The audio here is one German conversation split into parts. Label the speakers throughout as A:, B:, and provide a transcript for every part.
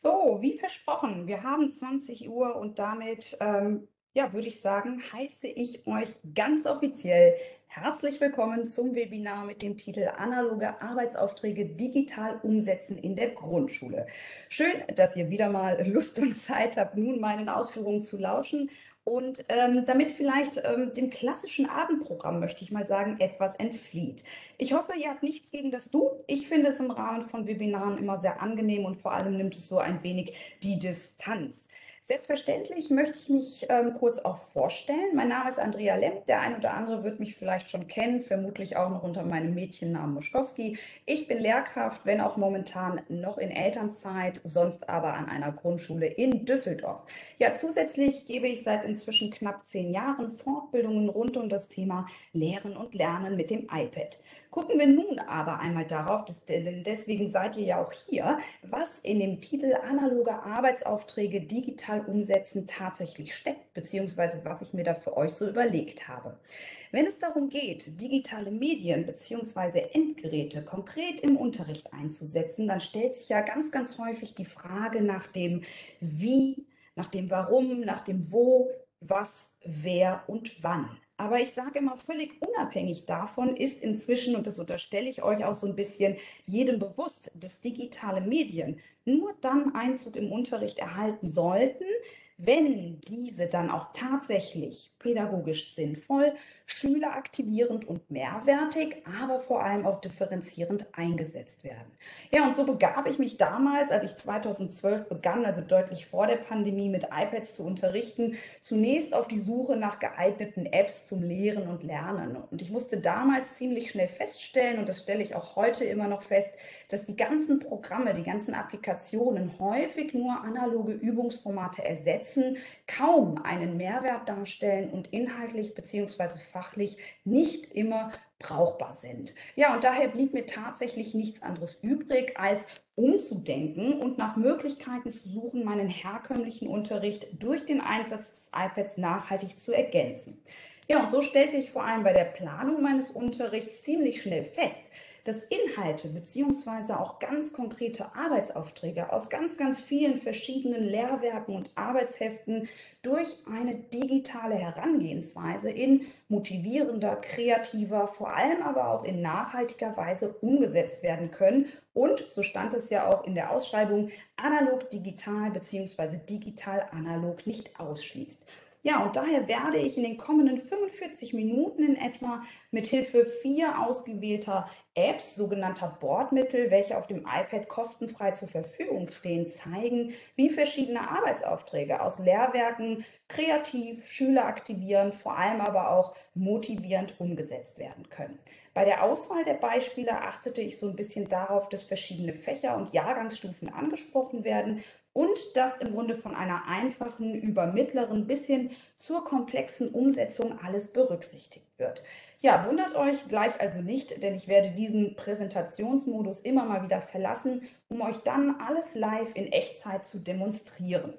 A: So, wie versprochen, wir haben 20 Uhr und damit, ja, würde ich sagen, heiße ich euch ganz offiziell herzlich willkommen zum Webinar mit dem Titel Analoge Arbeitsaufträge digital umsetzen in der Grundschule. Schön, dass ihr wieder mal Lust und Zeit habt, nun meinen Ausführungen zu lauschen. Und damit vielleicht dem klassischen Abendprogramm, möchte ich mal sagen, etwas entflieht. Ich hoffe, ihr habt nichts gegen das Du. Ich finde es im Rahmen von Webinaren immer sehr angenehm und vor allem nimmt es so ein wenig die Distanz. Selbstverständlich möchte ich mich kurz auch vorstellen. Mein Name ist Andrea Lemp. Der ein oder andere wird mich vielleicht schon kennen, vermutlich auch noch unter meinem Mädchennamen Moschkowski. Ich bin Lehrkraft, wenn auch momentan noch in Elternzeit, sonst aber an einer Grundschule in Düsseldorf. Ja, zusätzlich gebe ich seit inzwischen knapp 10 Jahren Fortbildungen rund um das Thema Lehren und Lernen mit dem iPad. Gucken wir nun aber einmal darauf, denn deswegen seid ihr ja auch hier, was in dem Titel Analoge Arbeitsaufträge digital umsetzen tatsächlich steckt, beziehungsweise was ich mir da für euch so überlegt habe. Wenn es darum geht, digitale Medien beziehungsweise Endgeräte konkret im Unterricht einzusetzen, dann stellt sich ja ganz, ganz häufig die Frage nach dem Wie, nach dem Warum, nach dem Wo, was, wer und wann. Aber ich sage immer, völlig unabhängig davon ist inzwischen, und das unterstelle ich euch auch so ein bisschen, jedem bewusst, dass digitale Medien nur dann Einzug im Unterricht erhalten sollten, wenn diese dann auch tatsächlich pädagogisch sinnvoll, schüleraktivierend und mehrwertig, aber vor allem auch differenzierend eingesetzt werden. Ja, und so begab ich mich damals, als ich 2012 begann, also deutlich vor der Pandemie, mit iPads zu unterrichten, zunächst auf die Suche nach geeigneten Apps zum Lehren und Lernen. Und ich musste damals ziemlich schnell feststellen, und das stelle ich auch heute immer noch fest, dass die ganzen Programme, die ganzen Applikationen häufig nur analoge Übungsformate ersetzen, kaum einen Mehrwert darstellen und inhaltlich bzw. fachlich nicht immer brauchbar sind. Ja, und daher blieb mir tatsächlich nichts anderes übrig, als umzudenken und nach Möglichkeiten zu suchen, meinen herkömmlichen Unterricht durch den Einsatz des iPads nachhaltig zu ergänzen. Ja, und so stellte ich vor allem bei der Planung meines Unterrichts ziemlich schnell fest, dass Inhalte beziehungsweise auch ganz konkrete Arbeitsaufträge aus ganz, ganz vielen verschiedenen Lehrwerken und Arbeitsheften durch eine digitale Herangehensweise in motivierender, kreativer, vor allem aber auch in nachhaltiger Weise umgesetzt werden können. Und, so stand es ja auch in der Ausschreibung, analog digital bzw. digital analog nicht ausschließt. Ja, und daher werde ich in den kommenden 45 Minuten in etwa mit Hilfe 4 ausgewählter Apps, sogenannter Bordmittel, welche auf dem iPad kostenfrei zur Verfügung stehen, zeigen, wie verschiedene Arbeitsaufträge aus Lehrwerken kreativ, schüleraktivierend, vor allem aber auch motivierend umgesetzt werden können. Bei der Auswahl der Beispiele achtete ich so ein bisschen darauf, dass verschiedene Fächer und Jahrgangsstufen angesprochen werden und dass im Grunde von einer einfachen über mittleren bis hin zur komplexen Umsetzung alles berücksichtigt wird. Ja, wundert euch gleich also nicht, denn ich werde diesen Präsentationsmodus immer mal wieder verlassen, um euch dann alles live in Echtzeit zu demonstrieren.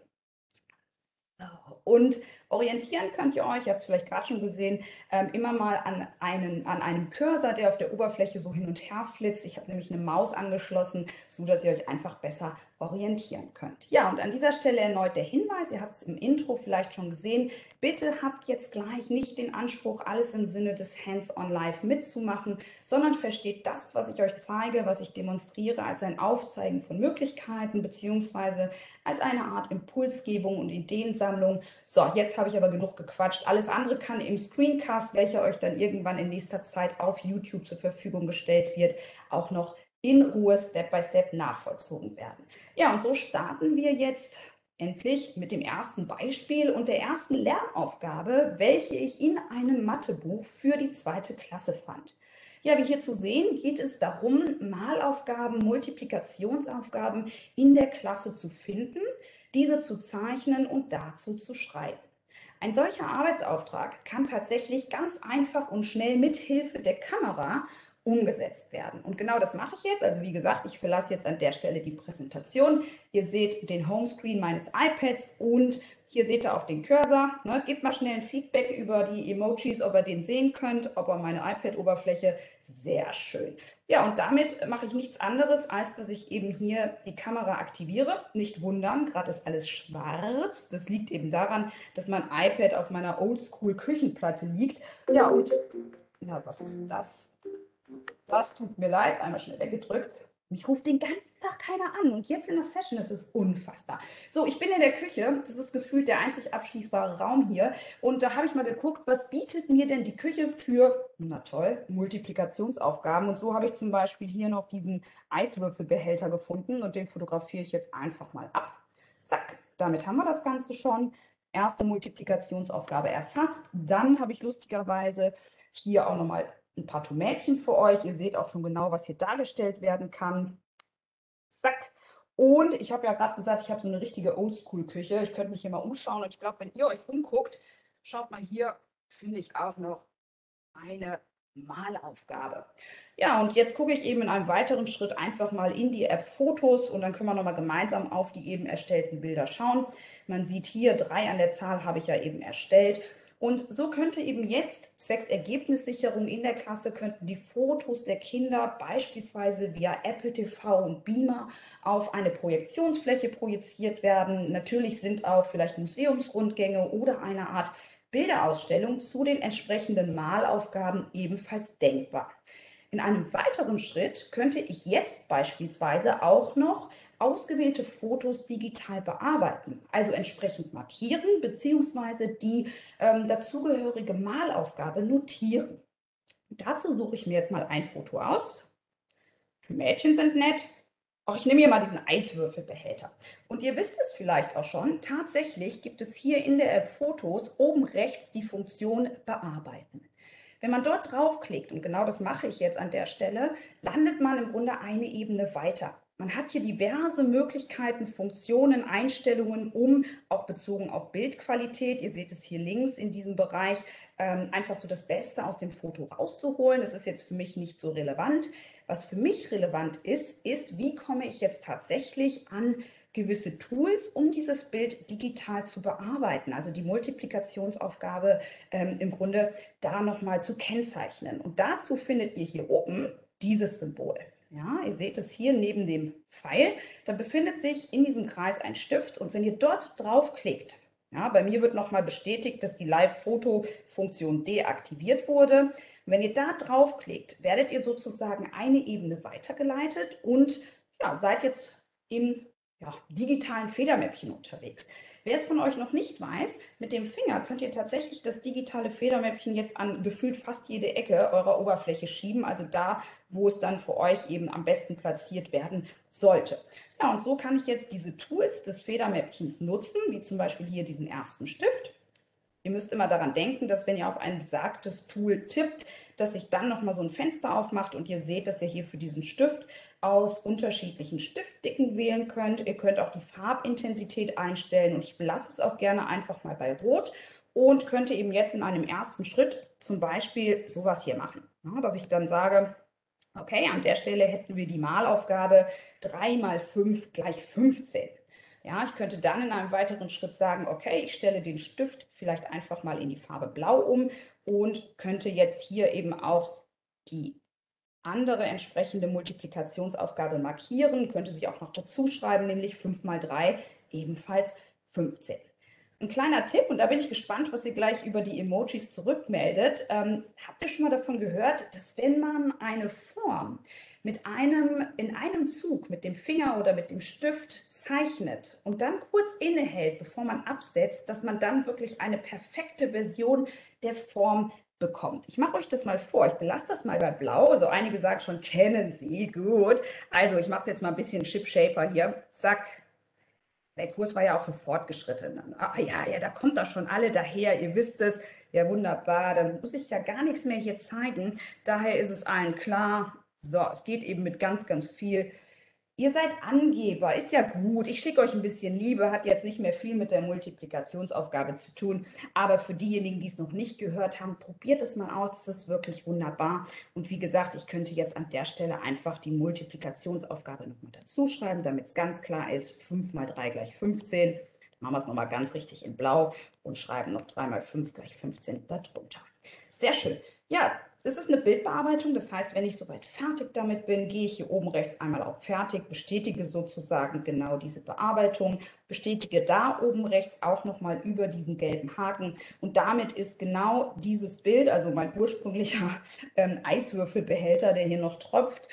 A: So, und orientieren könnt ihr euch, ihr habt es vielleicht gerade schon gesehen, immer mal an einem Cursor, der auf der Oberfläche so hin und her flitzt. Ich habe nämlich eine Maus angeschlossen, so dass ihr euch einfach besser orientieren könnt. Ja, und an dieser Stelle erneut der Hinweis, ihr habt es im Intro vielleicht schon gesehen, bitte habt jetzt gleich nicht den Anspruch, alles im Sinne des Hands-on Live mitzumachen, sondern versteht das, was ich euch zeige, was ich demonstriere, als ein Aufzeigen von Möglichkeiten beziehungsweise als eine Art Impulsgebung und Ideensammlung. So, jetzt habe ich aber genug gequatscht. Alles andere kann im Screencast, welcher euch dann irgendwann in nächster Zeit auf YouTube zur Verfügung gestellt wird, auch noch in Ruhe Step by Step nachvollzogen werden. Ja, und so starten wir jetzt endlich mit dem ersten Beispiel und der ersten Lernaufgabe, welche ich in einem Mathebuch für die 2. Klasse fand. Ja, wie hier zu sehen, geht es darum, Malaufgaben, Multiplikationsaufgaben in der Klasse zu finden, diese zu zeichnen und dazu zu schreiben. Ein solcher Arbeitsauftrag kann tatsächlich ganz einfach und schnell mit Hilfe der Kamera umgesetzt werden. Und genau das mache ich jetzt. Also wie gesagt, ich verlasse jetzt an der Stelle die Präsentation. Ihr seht den Homescreen meines iPads und Hier seht ihr auch den Cursor. Ne? Gebt mal schnell ein Feedback über die Emojis, ob ihr den sehen könnt, ob ihr meine iPad-Oberfläche. Sehr schön. Ja, und damit mache ich nichts anderes, als dass ich eben hier die Kamera aktiviere. Nicht wundern, gerade ist alles schwarz. Das liegt eben daran, dass mein iPad auf meiner Oldschool-Küchenplatte liegt. Ja, und na, was ist das? Das tut mir leid, einmal schnell weggedrückt. Mich ruft den ganzen Tag keiner an und jetzt in der Session, das ist unfassbar. So, ich bin in der Küche, das ist gefühlt der einzig abschließbare Raum hier und da habe ich mal geguckt, was bietet mir denn die Küche für, na toll, Multiplikationsaufgaben und so habe ich zum Beispiel hier noch diesen Eiswürfelbehälter gefunden und den fotografiere ich jetzt einfach mal ab. Zack, damit haben wir das Ganze schon. Erste Multiplikationsaufgabe erfasst. Dann habe ich lustigerweise hier auch nochmal ein paar Tomätchen für euch. Ihr seht auch schon genau, was hier dargestellt werden kann. Zack. Und ich habe ja gerade gesagt, ich habe so eine richtige Oldschool-Küche. Ich könnte mich hier mal umschauen. Und ich glaube, wenn ihr euch umguckt, schaut mal hier, finde ich auch noch eine Malaufgabe. Ja, und jetzt gucke ich eben in einem weiteren Schritt einfach mal in die App Fotos und dann können wir nochmal gemeinsam auf die eben erstellten Bilder schauen. Man sieht hier, 3 an der Zahl habe ich ja eben erstellt. Und so könnte eben jetzt zwecks Ergebnissicherung in der Klasse könnten die Fotos der Kinder beispielsweise via Apple TV und Beamer auf eine Projektionsfläche projiziert werden. Natürlich sind auch vielleicht Museumsrundgänge oder eine Art Bilderausstellung zu den entsprechenden Malaufgaben ebenfalls denkbar. In einem weiteren Schritt könnte ich jetzt beispielsweise auch noch ausgewählte Fotos digital bearbeiten, also entsprechend markieren bzw. die dazugehörige Malaufgabe notieren. Dazu suche ich mir jetzt mal ein Foto aus. Die Mädchen sind nett. Auch ich nehme hier mal diesen Eiswürfelbehälter. Und ihr wisst es vielleicht auch schon, tatsächlich gibt es hier in der App Fotos oben rechts die Funktion Bearbeiten. Wenn man dort draufklickt, und genau das mache ich jetzt an der Stelle, landet man im Grunde eine Ebene weiter. Man hat hier diverse Möglichkeiten, Funktionen, Einstellungen, um auch bezogen auf Bildqualität, ihr seht es hier links in diesem Bereich, einfach so das Beste aus dem Foto rauszuholen. Das ist jetzt für mich nicht so relevant. Was für mich relevant ist, wie komme ich jetzt tatsächlich an gewisse Tools, um dieses Bild digital zu bearbeiten, also die Multiplikationsaufgabe im Grunde da nochmal zu kennzeichnen. Und dazu findet ihr hier oben dieses Symbol. Ja, ihr seht es hier neben dem Pfeil. Da befindet sich in diesem Kreis ein Stift und wenn ihr dort draufklickt, ja, bei mir wird nochmal bestätigt, dass die Live-Foto-Funktion deaktiviert wurde. Wenn ihr da draufklickt, werdet ihr sozusagen eine Ebene weitergeleitet und ja, seid jetzt im digitalen Federmäppchen unterwegs. Wer es von euch noch nicht weiß, mit dem Finger könnt ihr tatsächlich das digitale Federmäppchen jetzt an gefühlt fast jede Ecke eurer Oberfläche schieben, also da, wo es dann für euch eben am besten platziert werden sollte. Ja, und so kann ich jetzt diese Tools des Federmäppchens nutzen, wie zum Beispiel hier diesen ersten Stift. Ihr müsst immer daran denken, dass wenn ihr auf ein besagtes Tool tippt, dass sich dann nochmal so ein Fenster aufmacht und ihr seht, dass ihr hier für diesen Stift aus unterschiedlichen Stiftdicken wählen könnt. Ihr könnt auch die Farbintensität einstellen und ich belasse es auch gerne einfach mal bei Rot und könnte eben jetzt in einem ersten Schritt zum Beispiel sowas hier machen. Ja, dass ich dann sage, okay, an der Stelle hätten wir die Malaufgabe 3 mal 5 gleich 15. Ja, ich könnte dann in einem weiteren Schritt sagen, okay, ich stelle den Stift vielleicht einfach mal in die Farbe Blau um und könnte jetzt hier eben auch die andere entsprechende Multiplikationsaufgabe markieren, könnte sie auch noch dazu schreiben, nämlich 5 mal 3 ebenfalls 15. Ein kleiner Tipp, und da bin ich gespannt, was ihr gleich über die Emojis zurückmeldet. Habt ihr schon mal davon gehört, dass wenn man eine Form in einem Zug mit dem Finger oder mit dem Stift zeichnet und dann kurz innehält, bevor man absetzt, dass man dann wirklich eine perfekte Version der Form bekommt. Ich mache euch das mal vor. Ich belasse das mal bei Blau. Also einige sagen schon, kennen Sie, gut. Also ich mache es jetzt mal ein bisschen Chip Shaper hier. Zack. Der Kurs war ja auch für Fortgeschrittene. Ah ja, ja, da kommt da schon alle daher, ihr wisst es. Ja, wunderbar, dann muss ich ja gar nichts mehr hier zeigen. Daher ist es allen klar. So, es geht eben mit ganz, ganz viel. Ihr seid Angeber, ist ja gut. Ich schicke euch ein bisschen Liebe, hat jetzt nicht mehr viel mit der Multiplikationsaufgabe zu tun. Aber für diejenigen, die es noch nicht gehört haben, probiert es mal aus. Das ist wirklich wunderbar. Und wie gesagt, ich könnte jetzt an der Stelle einfach die Multiplikationsaufgabe nochmal dazu schreiben, damit es ganz klar ist. 5 mal 3 gleich 15. Dann machen wir es nochmal ganz richtig in Blau und schreiben noch 3 mal 5 gleich 15 darunter. Sehr schön. Ja, das ist eine Bildbearbeitung. Das heißt, wenn ich soweit fertig damit bin, gehe ich hier oben rechts einmal auf Fertig, bestätige sozusagen genau diese Bearbeitung, bestätige da oben rechts auch nochmal über diesen gelben Haken. Und damit ist genau dieses Bild, also mein ursprünglicher Eiswürfelbehälter, der hier noch tropft,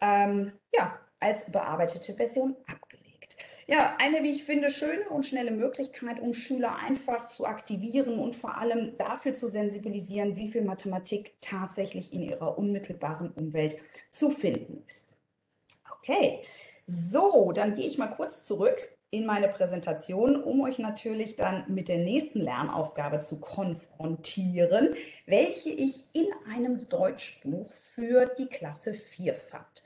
A: ja, als bearbeitete Version abgelegt. Ja, eine, wie ich finde, schöne und schnelle Möglichkeit, um Schüler einfach zu aktivieren und vor allem dafür zu sensibilisieren, wie viel Mathematik tatsächlich in ihrer unmittelbaren Umwelt zu finden ist. Okay, so, dann gehe ich mal kurz zurück in meine Präsentation, um euch natürlich dann mit der nächsten Lernaufgabe zu konfrontieren, welche ich in einem Deutschbuch für die Klasse 4 fand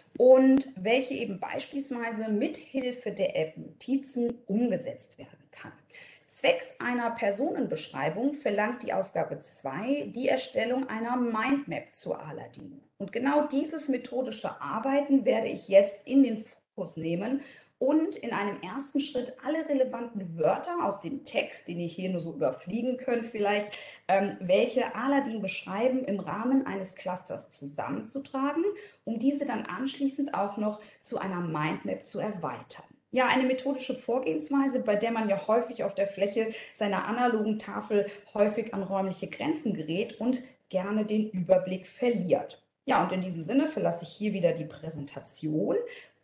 A: und welche eben beispielsweise mit Hilfe der App Notizen umgesetzt werden kann. Zwecks einer Personenbeschreibung verlangt die Aufgabe 2 die Erstellung einer Mindmap zu Aladdin. Und genau dieses methodische Arbeiten werde ich jetzt in den Fokus nehmen und in einem ersten Schritt alle relevanten Wörter aus dem Text, den ihr hier nur so überfliegen könnt vielleicht, welche Aladdin beschreiben, im Rahmen eines Clusters zusammenzutragen, um diese dann anschließend auch noch zu einer Mindmap zu erweitern. Ja, eine methodische Vorgehensweise, bei der man ja häufig auf der Fläche seiner analogen Tafel häufig an räumliche Grenzen gerät und gerne den Überblick verliert. Ja, und in diesem Sinne verlasse ich hier wieder die Präsentation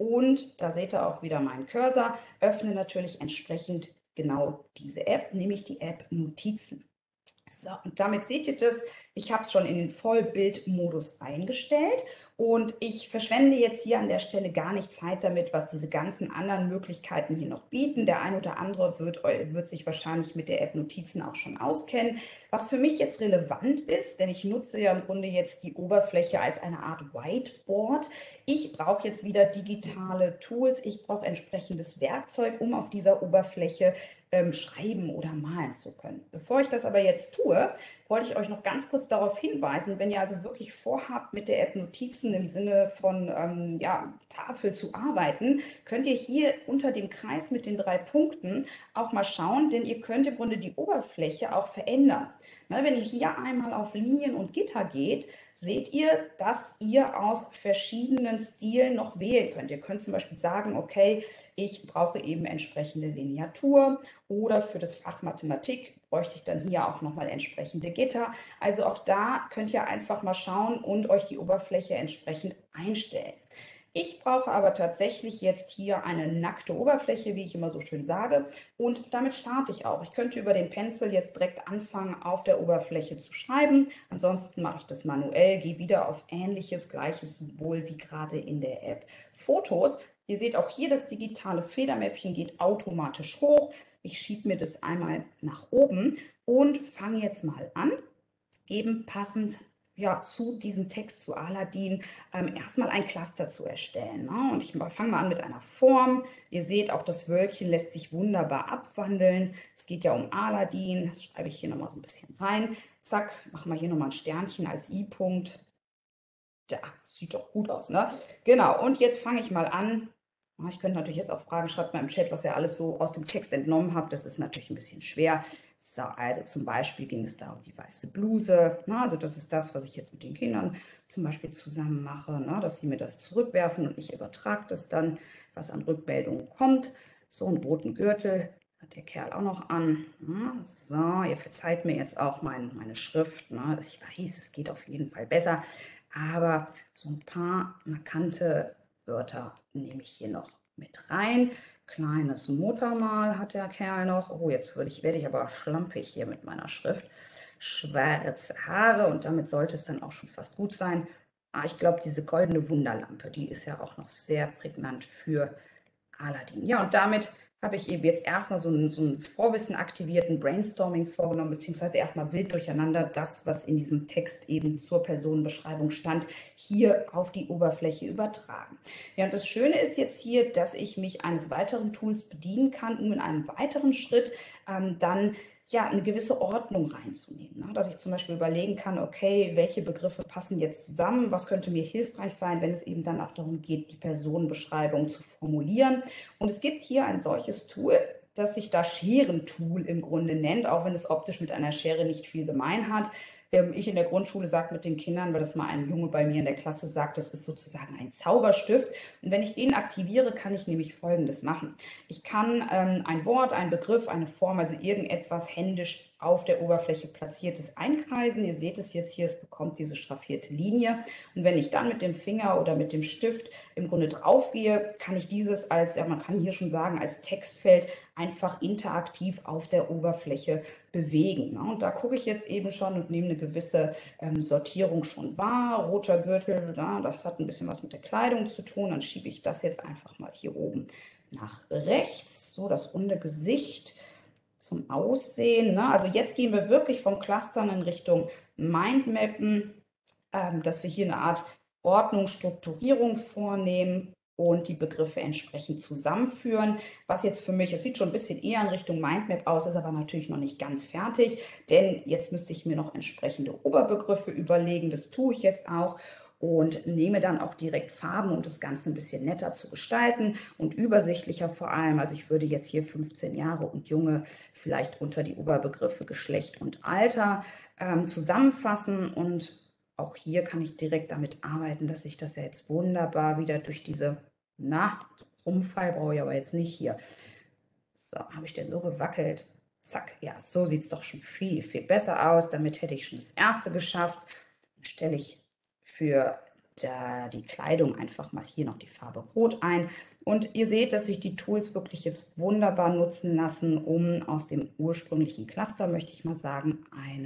A: und da seht ihr auch wieder meinen Cursor, öffne natürlich entsprechend genau diese App, nämlich die App Notizen. So, und damit seht ihr das, ich habe es schon in den Vollbildmodus eingestellt und ich verschwende jetzt hier an der Stelle gar nicht Zeit damit, was diese ganzen anderen Möglichkeiten hier noch bieten. Der ein oder andere wird sich wahrscheinlich mit der App Notizen auch schon auskennen. Was für mich jetzt relevant ist, denn ich nutze ja im Grunde jetzt die Oberfläche als eine Art Whiteboard. Ich brauche jetzt wieder digitale Tools, ich brauche entsprechendes Werkzeug, um auf dieser Oberfläche schreiben oder malen zu können. Bevor ich das aber jetzt tue, wollte ich euch noch ganz kurz darauf hinweisen, wenn ihr also wirklich vorhabt, mit der App Notizen im Sinne von ja, Tafel zu arbeiten, könnt ihr hier unter dem Kreis mit den 3 Punkten auch mal schauen, denn ihr könnt im Grunde die Oberfläche auch verändern. Na, wenn ihr hier einmal auf Linien und Gitter geht, seht ihr, dass ihr aus verschiedenen Stilen noch wählen könnt. Ihr könnt zum Beispiel sagen, okay, ich brauche eben entsprechende Lineatur oder für das Fach Mathematik bräuchte ich dann hier auch nochmal entsprechende Gitter. Also auch da könnt ihr einfach mal schauen und euch die Oberfläche entsprechend einstellen. Ich brauche aber tatsächlich jetzt hier eine nackte Oberfläche, wie ich immer so schön sage, und damit starte ich auch. Ich könnte über den Pencil jetzt direkt anfangen, auf der Oberfläche zu schreiben. Ansonsten mache ich das manuell, gehe wieder auf ähnliches, gleiches Symbol wie gerade in der App Fotos. Ihr seht auch hier, das digitale Federmäppchen geht automatisch hoch. Ich schiebe mir das einmal nach oben und fange jetzt mal an, eben passend ja, zu diesem Text zu Aladdin erstmal ein Cluster zu erstellen. Ne? Und ich fange mal an mit einer Form. Ihr seht, auch das Wölkchen lässt sich wunderbar abwandeln. Es geht ja um Aladdin. Das schreibe ich hier nochmal so ein bisschen rein. Zack, machen wir hier nochmal ein Sternchen als I-Punkt. Da, sieht doch gut aus, ne? Genau, und jetzt fange ich mal an. Ich könnte natürlich jetzt auch fragen, schreibt mal im Chat, was ihr alles so aus dem Text entnommen habt. Das ist natürlich ein bisschen schwer. So, also zum Beispiel ging es da um die weiße Bluse. Na, also das ist das, was ich jetzt mit den Kindern zum Beispiel zusammen mache, na, dass sie mir das zurückwerfen und ich übertrage das dann, was an Rückmeldungen kommt. So einen roten Gürtel hat der Kerl auch noch an. Na, so, ihr verzeiht mir jetzt auch meine Schrift. Na, ich weiß, es geht auf jeden Fall besser. Aber so ein paar markante Wörter nehme ich hier noch mit rein. Kleines Muttermal hat der Kerl noch. Oh, jetzt werde ich aber schlampig hier mit meiner Schrift. Schwarze Haare und damit sollte es dann auch schon fast gut sein. Ich glaube, diese goldene Wunderlampe, die ist ja auch noch sehr prägnant für Aladdin. Ja, und damit habe ich eben jetzt erstmal so einen Vorwissen aktivierten Brainstorming vorgenommen, beziehungsweise erstmal wild durcheinander das, was in diesem Text eben zur Personenbeschreibung stand, hier auf die Oberfläche übertragen. Ja, und das Schöne ist jetzt hier, dass ich mich eines weiteren Tools bedienen kann, um in einem weiteren Schritt dann ja, eine gewisse Ordnung reinzunehmen. Ne? Dass ich zum Beispiel überlegen kann, okay, welche Begriffe passen jetzt zusammen, was könnte mir hilfreich sein, wenn es eben dann auch darum geht, die Personenbeschreibung zu formulieren. Und es gibt hier ein solches Tool, das sich da Scherentool im Grunde nennt, auch wenn es optisch mit einer Schere nicht viel gemein hat. Ich in der Grundschule sage mit den Kindern, weil das mal ein Junge bei mir in der Klasse sagt, das ist sozusagen ein Zauberstift. Und wenn ich den aktiviere, kann ich nämlich Folgendes machen. Ich kann ein Wort, einen Begriff, eine Form, also irgendetwas händisch auf der Oberfläche platziertes einkreisen. Ihr seht es jetzt hier, es bekommt diese schraffierte Linie. Und wenn ich dann mit dem Finger oder mit dem Stift im Grunde drauf gehe, kann ich dieses als, ja, man kann hier schon sagen, als Textfeld einfach interaktiv auf der Oberfläche bewegen. Ne? Und da gucke ich jetzt eben schon und nehme eine gewisse Sortierung schon wahr. Roter Gürtel, ja, das hat ein bisschen was mit der Kleidung zu tun. Dann schiebe ich das jetzt einfach mal hier oben nach rechts, so das runde Gesicht zum Aussehen. Ne? Also jetzt gehen wir wirklich vom Clustern in Richtung Mindmappen, dass wir hier eine Art Ordnung, Strukturierung vornehmen und die Begriffe entsprechend zusammenführen. Was jetzt für mich, es sieht schon ein bisschen eher in Richtung Mindmap aus, ist aber natürlich noch nicht ganz fertig, denn jetzt müsste ich mir noch entsprechende Oberbegriffe überlegen. Das tue ich jetzt auch und nehme dann auch direkt Farben, um das Ganze ein bisschen netter zu gestalten und übersichtlicher vor allem. Also ich würde jetzt hier 15 Jahre und Junge vielleicht unter die Oberbegriffe Geschlecht und Alter zusammenfassen, und auch hier kann ich direkt damit arbeiten, dass ich das ja jetzt wunderbar wieder durch diese, Rumfall brauche ich aber jetzt nicht hier. So, habe ich denn so gewackelt? Zack, ja, so sieht es doch schon viel, viel besser aus. Damit hätte ich schon das erste geschafft. Dann stelle ich für die Kleidung einfach mal hier noch die Farbe Rot ein. Und ihr seht, dass sich die Tools wirklich jetzt wunderbar nutzen lassen, um aus dem ursprünglichen Cluster, möchte ich mal sagen,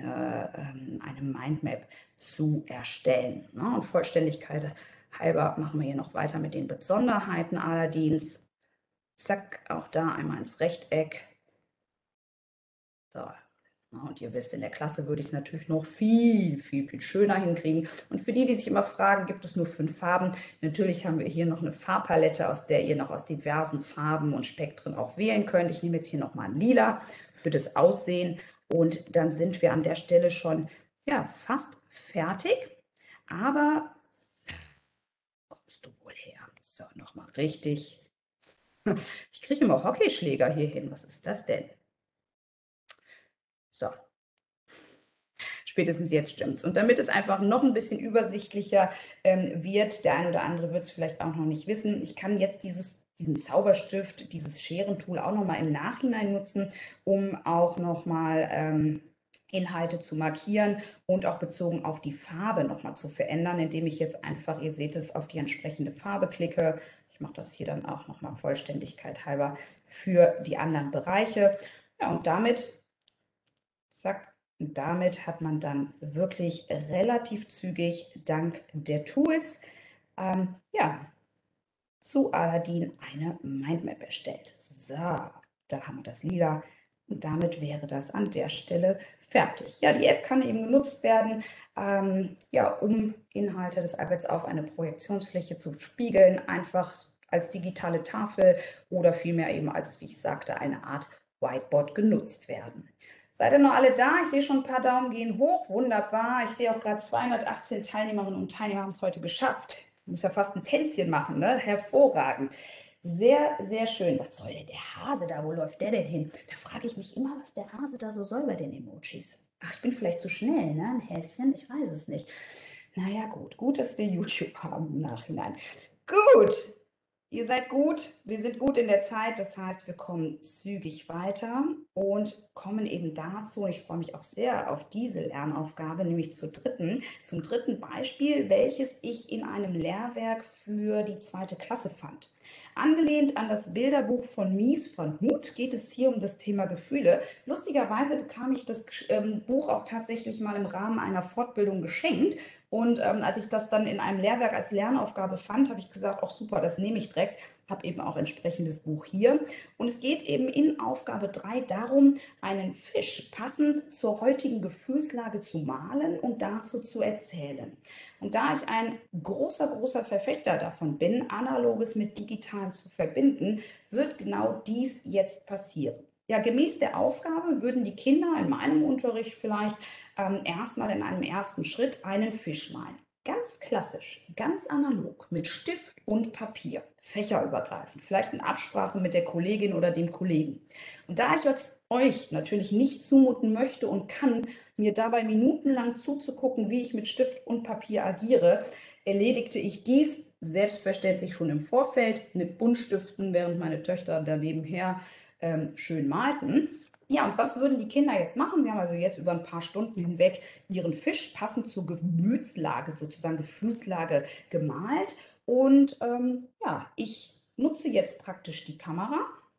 A: eine Mindmap zu erstellen. Ne? Und Vollständigkeit halber machen wir hier noch weiter mit den Besonderheiten Aladins. Zack, auch da einmal ins Rechteck. So, und ihr wisst, in der Klasse würde ich es natürlich noch viel, viel, viel schöner hinkriegen. Und für die, die sich immer fragen, gibt es nur 5 Farben? Natürlich haben wir hier noch eine Farbpalette, aus der ihr noch aus diversen Farben und Spektren auch wählen könnt. Ich nehme jetzt hier nochmal ein Lila für das Aussehen. Und dann sind wir an der Stelle schon, ja, fast fertig. Aber, wo kommst du wohl her? So, nochmal richtig. Ich kriege immer Hockeyschläger hier hin. Was ist das denn? So, spätestens jetzt stimmt's. Und damit es einfach noch ein bisschen übersichtlicher wird, der ein oder andere wird es vielleicht auch noch nicht wissen, ich kann jetzt diesen Zauberstift, dieses Scherentool auch noch mal im Nachhinein nutzen, um auch noch mal Inhalte zu markieren und auch bezogen auf die Farbe noch mal zu verändern, indem ich jetzt einfach, ihr seht es, auf die entsprechende Farbe klicke. Ich mache das hier dann auch noch mal Vollständigkeit halber für die anderen Bereiche. Ja, und damit, zack, und damit hat man dann wirklich relativ zügig dank der Tools ja, zu Aladdin eine Mindmap erstellt. So, da haben wir das Lila und damit wäre das an der Stelle fertig. Ja, die App kann eben genutzt werden, ja, um Inhalte des iPads auf eine Projektionsfläche zu spiegeln, einfach als digitale Tafel oder vielmehr eben als, wie ich sagte, eine Art Whiteboard genutzt werden. Seid ihr noch alle da? Ich sehe schon ein paar Daumen gehen hoch. Wunderbar. Ich sehe auch gerade 218 Teilnehmerinnen und Teilnehmer haben es heute geschafft. Ich muss ja fast ein Tänzchen machen, ne? Hervorragend. Sehr, sehr schön. Was soll denn der Hase da? Wo läuft der denn hin? Da frage ich mich immer, was der Hase da so soll bei den Emojis. Ach, ich bin vielleicht zu schnell, ne? Ein Häschen? Ich weiß es nicht. Naja, gut. Gut, dass wir YouTube haben im Nachhinein. Gut. Ihr seid gut, wir sind gut in der Zeit, das heißt, wir kommen zügig weiter und kommen eben dazu, und ich freue mich auch sehr auf diese Lernaufgabe, nämlich zum dritten Beispiel, welches ich in einem Lehrwerk für die 2. Klasse fand. Angelehnt an das Bilderbuch von Mies van Hout geht es hier um das Thema Gefühle. Lustigerweise bekam ich das Buch auch tatsächlich mal im Rahmen einer Fortbildung geschenkt. Und als ich das dann in einem Lehrwerk als Lernaufgabe fand, habe ich gesagt, auch super, das nehme ich direkt, habe eben auch entsprechendes Buch hier. Und es geht eben in Aufgabe 3 darum, einen Fisch passend zur heutigen Gefühlslage zu malen und dazu zu erzählen. Und da ich ein großer, großer Verfechter davon bin, Analoges mit Digitalem zu verbinden, wird genau dies jetzt passieren. Ja, gemäß der Aufgabe würden die Kinder in meinem Unterricht vielleicht erstmal in einem ersten Schritt einen Fisch malen. ganz klassisch, ganz analog, mit Stift und Papier, fächerübergreifend, vielleicht in Absprache mit der Kollegin oder dem Kollegen. Und da ich jetzt euch natürlich nicht zumuten möchte und kann, mir dabei minutenlang zuzugucken, wie ich mit Stift und Papier agiere, erledigte ich dies selbstverständlich schon im Vorfeld mit Buntstiften, während meine Töchter da nebenher schön malten. Ja, und was würden die Kinder jetzt machen? Sie haben also jetzt über ein paar Stunden hinweg ihren Fisch passend zur Gemütslage, sozusagen Gefühlslage gemalt. Und ja, ich nutze jetzt praktisch die Kamera,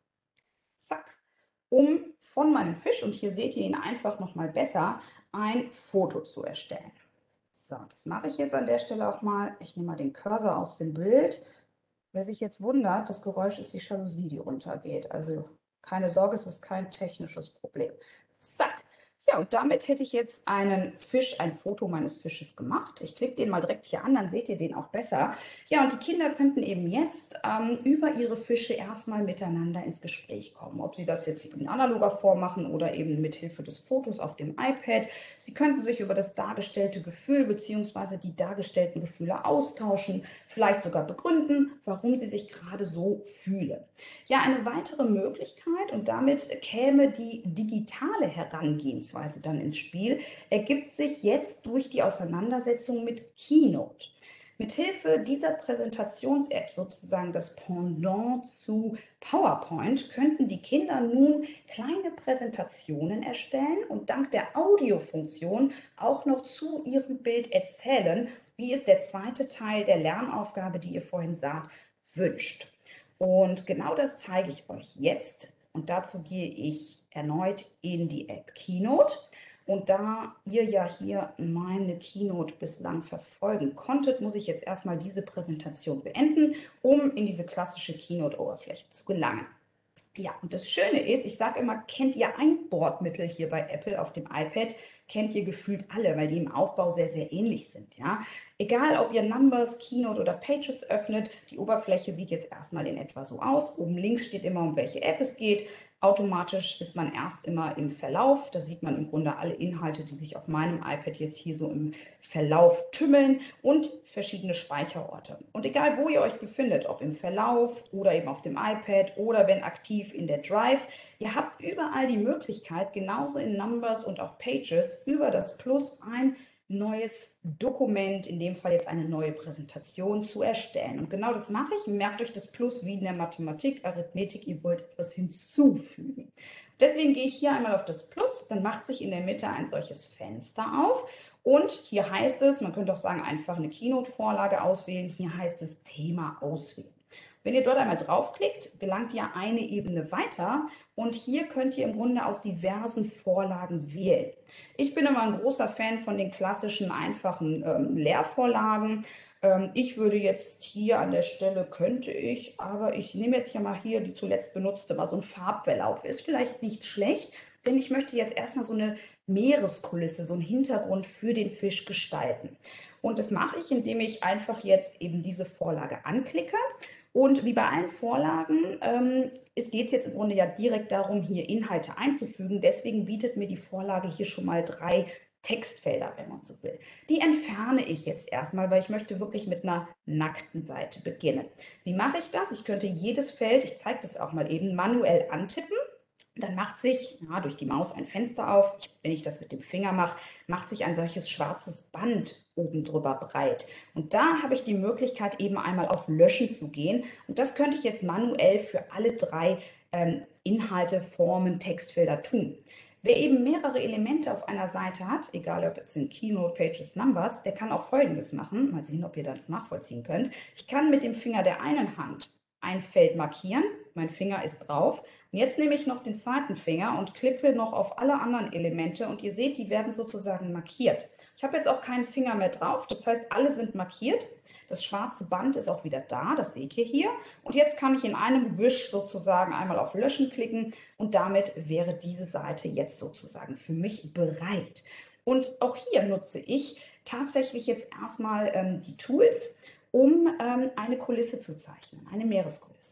A: zack, um von meinem Fisch, und hier seht ihr ihn einfach nochmal besser, ein Foto zu erstellen. So, das mache ich jetzt an der Stelle auch mal. Ich nehme mal den Cursor aus dem Bild. Wer sich jetzt wundert, das Geräusch ist die Jalousie, die runtergeht. Also keine Sorge, es ist kein technisches Problem. Zack. Ja, und damit hätte ich jetzt einen Fisch, ein Foto meines Fisches gemacht. Ich klicke den mal direkt hier an, dann seht ihr den auch besser. Ja, und die Kinder könnten eben jetzt über ihre Fische erstmal miteinander ins Gespräch kommen. Ob sie das jetzt in analoger Form machen oder eben mit Hilfe des Fotos auf dem iPad. Sie könnten sich über das dargestellte Gefühl bzw. die dargestellten Gefühle austauschen, vielleicht sogar begründen, warum sie sich gerade so fühlen. Ja, eine weitere Möglichkeit, und damit käme die digitale Herangehensweise dann ins Spiel, ergibt sich jetzt durch die Auseinandersetzung mit Keynote. Mithilfe dieser Präsentations-App, sozusagen das Pendant zu PowerPoint, könnten die Kinder nun kleine Präsentationen erstellen und dank der Audiofunktion auch noch zu ihrem Bild erzählen, wie es der zweite Teil der Lernaufgabe, die ihr vorhin saht, wünscht. Und genau das zeige ich euch jetzt. Und dazu gehe ich erneut in die App Keynote. Und da ihr ja hier meine Keynote bislang verfolgen konntet, muss ich jetzt erstmal diese Präsentation beenden, um in diese klassische Keynote-Oberfläche zu gelangen. Ja, und das Schöne ist, ich sage immer, kennt ihr Einbordmittel hier bei Apple auf dem iPad? Kennt ihr gefühlt alle, weil die im Aufbau sehr, sehr ähnlich sind. Ja? Egal, ob ihr Numbers, Keynote oder Pages öffnet, die Oberfläche sieht jetzt erstmal in etwa so aus. Oben links steht immer, um welche App es geht. Automatisch ist man erst immer im Verlauf. Da sieht man im Grunde alle Inhalte, die sich auf meinem iPad jetzt hier so im Verlauf tümmeln und verschiedene Speicherorte. Und egal, wo ihr euch befindet, ob im Verlauf oder eben auf dem iPad oder wenn aktiv in der Drive, ihr habt überall die Möglichkeit, genauso in Numbers und auch Pages über das Plus ein neues Dokument, in dem Fall jetzt eine neue Präsentation zu erstellen. Und genau das mache ich. Merkt euch das Plus wie in der Mathematik, Arithmetik, ihr wollt etwas hinzufügen. Deswegen gehe ich hier einmal auf das Plus, dann macht sich in der Mitte ein solches Fenster auf und hier heißt es, man könnte auch sagen, einfach eine Keynote-Vorlage auswählen, hier heißt es Thema auswählen. Wenn ihr dort einmal draufklickt, gelangt ihr eine Ebene weiter und hier könnt ihr im Grunde aus diversen Vorlagen wählen. Ich bin immer ein großer Fan von den klassischen, einfachen Lehrvorlagen. Ich würde jetzt hier an der Stelle, könnte ich, aber ich nehme jetzt ja mal hier die zuletzt benutzte, mal so ein Farbverlauf. Ist vielleicht nicht schlecht, denn ich möchte jetzt erstmal so eine Meereskulisse, so einen Hintergrund für den Fisch gestalten. Und das mache ich, indem ich einfach jetzt eben diese Vorlage anklicke. Und wie bei allen Vorlagen geht es jetzt im Grunde ja direkt darum, hier Inhalte einzufügen. Deswegen bietet mir die Vorlage hier schon mal 3 Textfelder, wenn man so will. Die entferne ich jetzt erstmal, weil ich möchte wirklich mit einer nackten Seite beginnen. Wie mache ich das? Ich könnte jedes Feld, ich zeige das auch mal eben, manuell antippen. Dann macht sich durch die Maus ein Fenster auf. Wenn ich das mit dem Finger mache, macht sich ein solches schwarzes Band oben drüber breit. Und da habe ich die Möglichkeit, eben einmal auf Löschen zu gehen. Und das könnte ich jetzt manuell für alle 3 Inhalte, Formen, Textfelder tun. Wer eben mehrere Elemente auf einer Seite hat, egal ob jetzt in Keynote, Pages, Numbers, der kann auch Folgendes machen. Mal sehen, ob ihr das nachvollziehen könnt. Ich kann mit dem Finger der einen Hand ein Feld markieren. Mein Finger ist drauf. Und jetzt nehme ich noch den zweiten Finger und klicke noch auf alle anderen Elemente und ihr seht, die werden sozusagen markiert. Ich habe jetzt auch keinen Finger mehr drauf, das heißt, alle sind markiert. Das schwarze Band ist auch wieder da, das seht ihr hier. Und jetzt kann ich in einem Wisch sozusagen einmal auf Löschen klicken und damit wäre diese Seite jetzt sozusagen für mich bereit. Und auch hier nutze ich tatsächlich jetzt erstmal die Tools, um eine Kulisse zu zeichnen, eine Meereskulisse.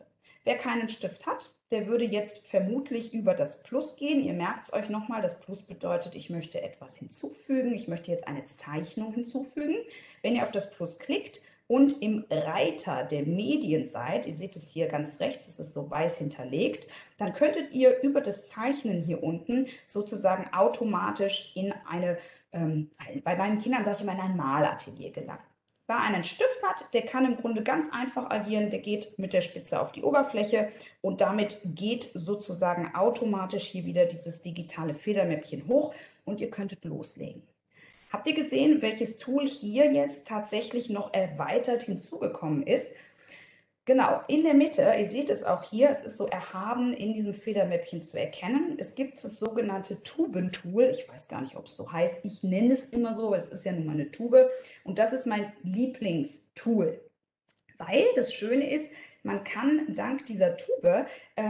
A: Wer keinen Stift hat, der würde jetzt vermutlich über das Plus gehen. Ihr merkt es euch nochmal, das Plus bedeutet, ich möchte etwas hinzufügen. Ich möchte jetzt eine Zeichnung hinzufügen. Wenn ihr auf das Plus klickt und im Reiter der Medien seid, ihr seht es hier ganz rechts, es ist so weiß hinterlegt, dann könntet ihr über das Zeichnen hier unten sozusagen automatisch in eine, bei meinen Kindern sage ich immer, in ein Malatelier gelangen. Wer einen Stift hat, der kann im Grunde ganz einfach agieren, der geht mit der Spitze auf die Oberfläche und damit geht sozusagen automatisch hier wieder dieses digitale Federmäppchen hoch und ihr könntet loslegen. Habt ihr gesehen, welches Tool hier jetzt tatsächlich noch erweitert hinzugekommen ist? Genau, in der Mitte, ihr seht es auch hier, es ist so erhaben in diesem Federmäppchen zu erkennen. Es gibt das sogenannte Tubentool. Ich weiß gar nicht, ob es so heißt. Ich nenne es immer so, weil es ist ja nun mal eine Tube. Und das ist mein Lieblingstool. Weil das Schöne ist, man kann dank dieser Tube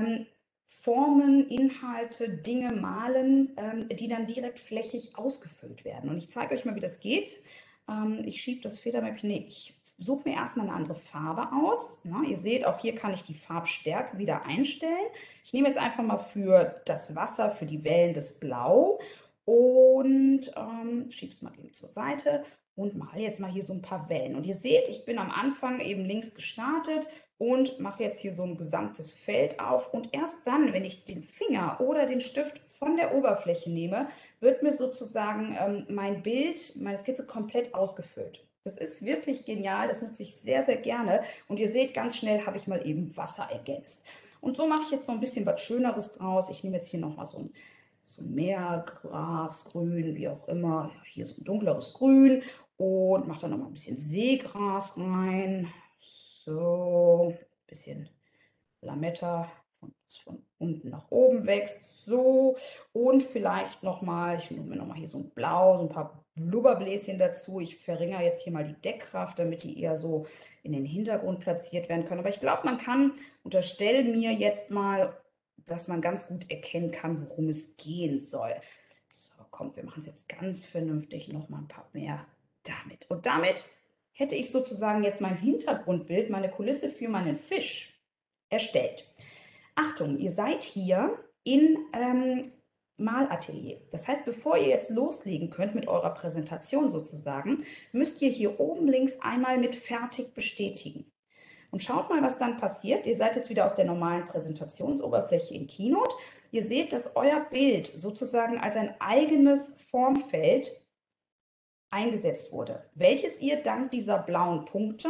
A: Formen, Inhalte, Dinge malen, die dann direkt flächig ausgefüllt werden. Und ich zeige euch mal, wie das geht. Ich schiebe das Federmäppchen, nee, ich suche mir erstmal eine andere Farbe aus. Na, ihr seht, auch hier kann ich die Farbstärke wieder einstellen. Ich nehme jetzt einfach mal für das Wasser, für die Wellen das Blau und schiebe es mal eben zur Seite und male jetzt mal hier so ein paar Wellen. Und ihr seht, ich bin am Anfang eben links gestartet und mache jetzt hier so ein gesamtes Feld auf. Und erst dann, wenn ich den Finger oder den Stift von der Oberfläche nehme, wird mir sozusagen mein Bild, meine Skizze komplett ausgefüllt. Das ist wirklich genial, das nutze ich sehr, sehr gerne. Und ihr seht, ganz schnell habe ich mal eben Wasser ergänzt. Und so mache ich jetzt noch ein bisschen was Schöneres draus. Ich nehme jetzt hier nochmal so ein Meergras, Grün, wie auch immer. Ja, hier so ein dunkleres Grün und mache dann nochmal ein bisschen Seegras rein. So, ein bisschen Lametta, das von unten nach oben wächst. So, und vielleicht nochmal, ich nehme mir nochmal hier so ein Blau, so ein paar Blubberbläschen dazu. Ich verringere jetzt hier mal die Deckkraft, damit die eher so in den Hintergrund platziert werden können. Aber ich glaube, man kann, unterstelle mir jetzt mal, dass man ganz gut erkennen kann, worum es gehen soll. So, kommt, wir machen es jetzt ganz vernünftig. Nochmal ein paar mehr damit. Und damit hätte ich sozusagen jetzt mein Hintergrundbild, meine Kulisse für meinen Fisch erstellt. Achtung, ihr seid hier in Malatelier. Das heißt, bevor ihr jetzt loslegen könnt mit eurer Präsentation sozusagen, müsst ihr hier oben links einmal mit Fertig bestätigen. Und schaut mal, was dann passiert. Ihr seid jetzt wieder auf der normalen Präsentationsoberfläche in Keynote. Ihr seht, dass euer Bild sozusagen als ein eigenes Formfeld eingesetzt wurde, welches ihr dank dieser blauen Punkte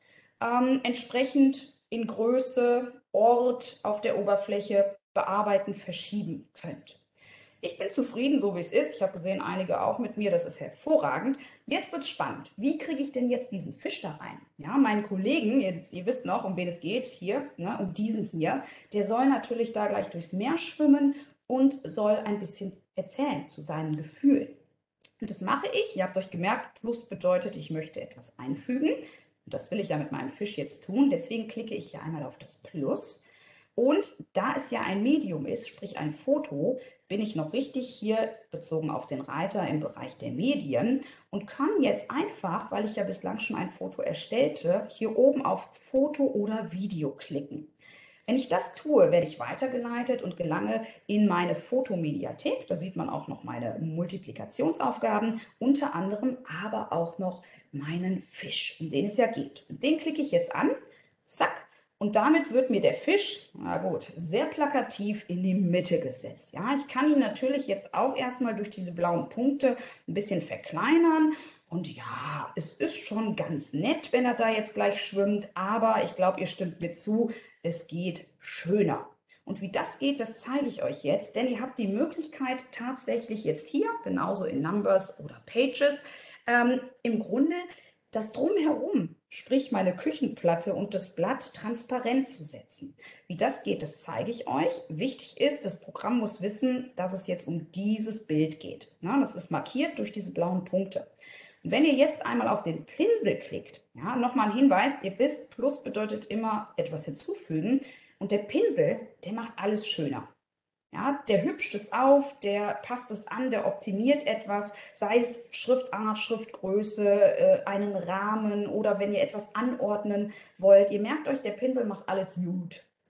A: entsprechend in Größe, Ort auf der Oberfläche bearbeiten, verschieben könnt. Ich bin zufrieden, so wie es ist. Ich habe gesehen, einige auch mit mir, das ist hervorragend. Jetzt wird es spannend. Wie kriege ich denn jetzt diesen Fisch da rein? Ja, meinen Kollegen, ihr wisst noch, um wen es geht, hier, ne, um diesen hier, der soll natürlich da gleich durchs Meer schwimmen und soll ein bisschen erzählen zu seinen Gefühlen. Und das mache ich. Ihr habt euch gemerkt, Plus bedeutet, ich möchte etwas einfügen. Und das will ich ja mit meinem Fisch jetzt tun. Deswegen klicke ich hier einmal auf das Plus. Und da es ja ein Medium ist, sprich ein Foto, bin ich noch richtig hier bezogen auf den Reiter im Bereich der Medien und kann jetzt einfach, weil ich ja bislang schon ein Foto erstellte, hier oben auf Foto oder Video klicken. Wenn ich das tue, werde ich weitergeleitet und gelange in meine Fotomediathek. Da sieht man auch noch meine Multiplikationsaufgaben, unter anderem aber auch noch meinen Fisch, um den es ja geht. Und den klicke ich jetzt an, zack, und damit wird mir der Fisch, na gut, sehr plakativ in die Mitte gesetzt. Ja, ich kann ihn natürlich jetzt auch erstmal durch diese blauen Punkte ein bisschen verkleinern. Und ja, es ist schon ganz nett, wenn er da jetzt gleich schwimmt, aber ich glaube, ihr stimmt mir zu, es geht schöner. Und wie das geht, das zeige ich euch jetzt, denn ihr habt die Möglichkeit tatsächlich jetzt hier, genauso in Numbers oder Pages, im Grunde das Drumherum, sprich meine Küchenplatte und das Blatt transparent zu setzen. Wie das geht, das zeige ich euch. Wichtig ist, das Programm muss wissen, dass es jetzt um dieses Bild geht. Ja, das ist markiert durch diese blauen Punkte. Und wenn ihr jetzt einmal auf den Pinsel klickt, ja, nochmal ein Hinweis, ihr wisst, Plus bedeutet immer etwas hinzufügen und der Pinsel, der macht alles schöner. Ja, der hübscht es auf, der passt es an, der optimiert etwas, sei es Schriftart, Schriftgröße, einen Rahmen oder wenn ihr etwas anordnen wollt. Ihr merkt euch, der Pinsel macht alles gut.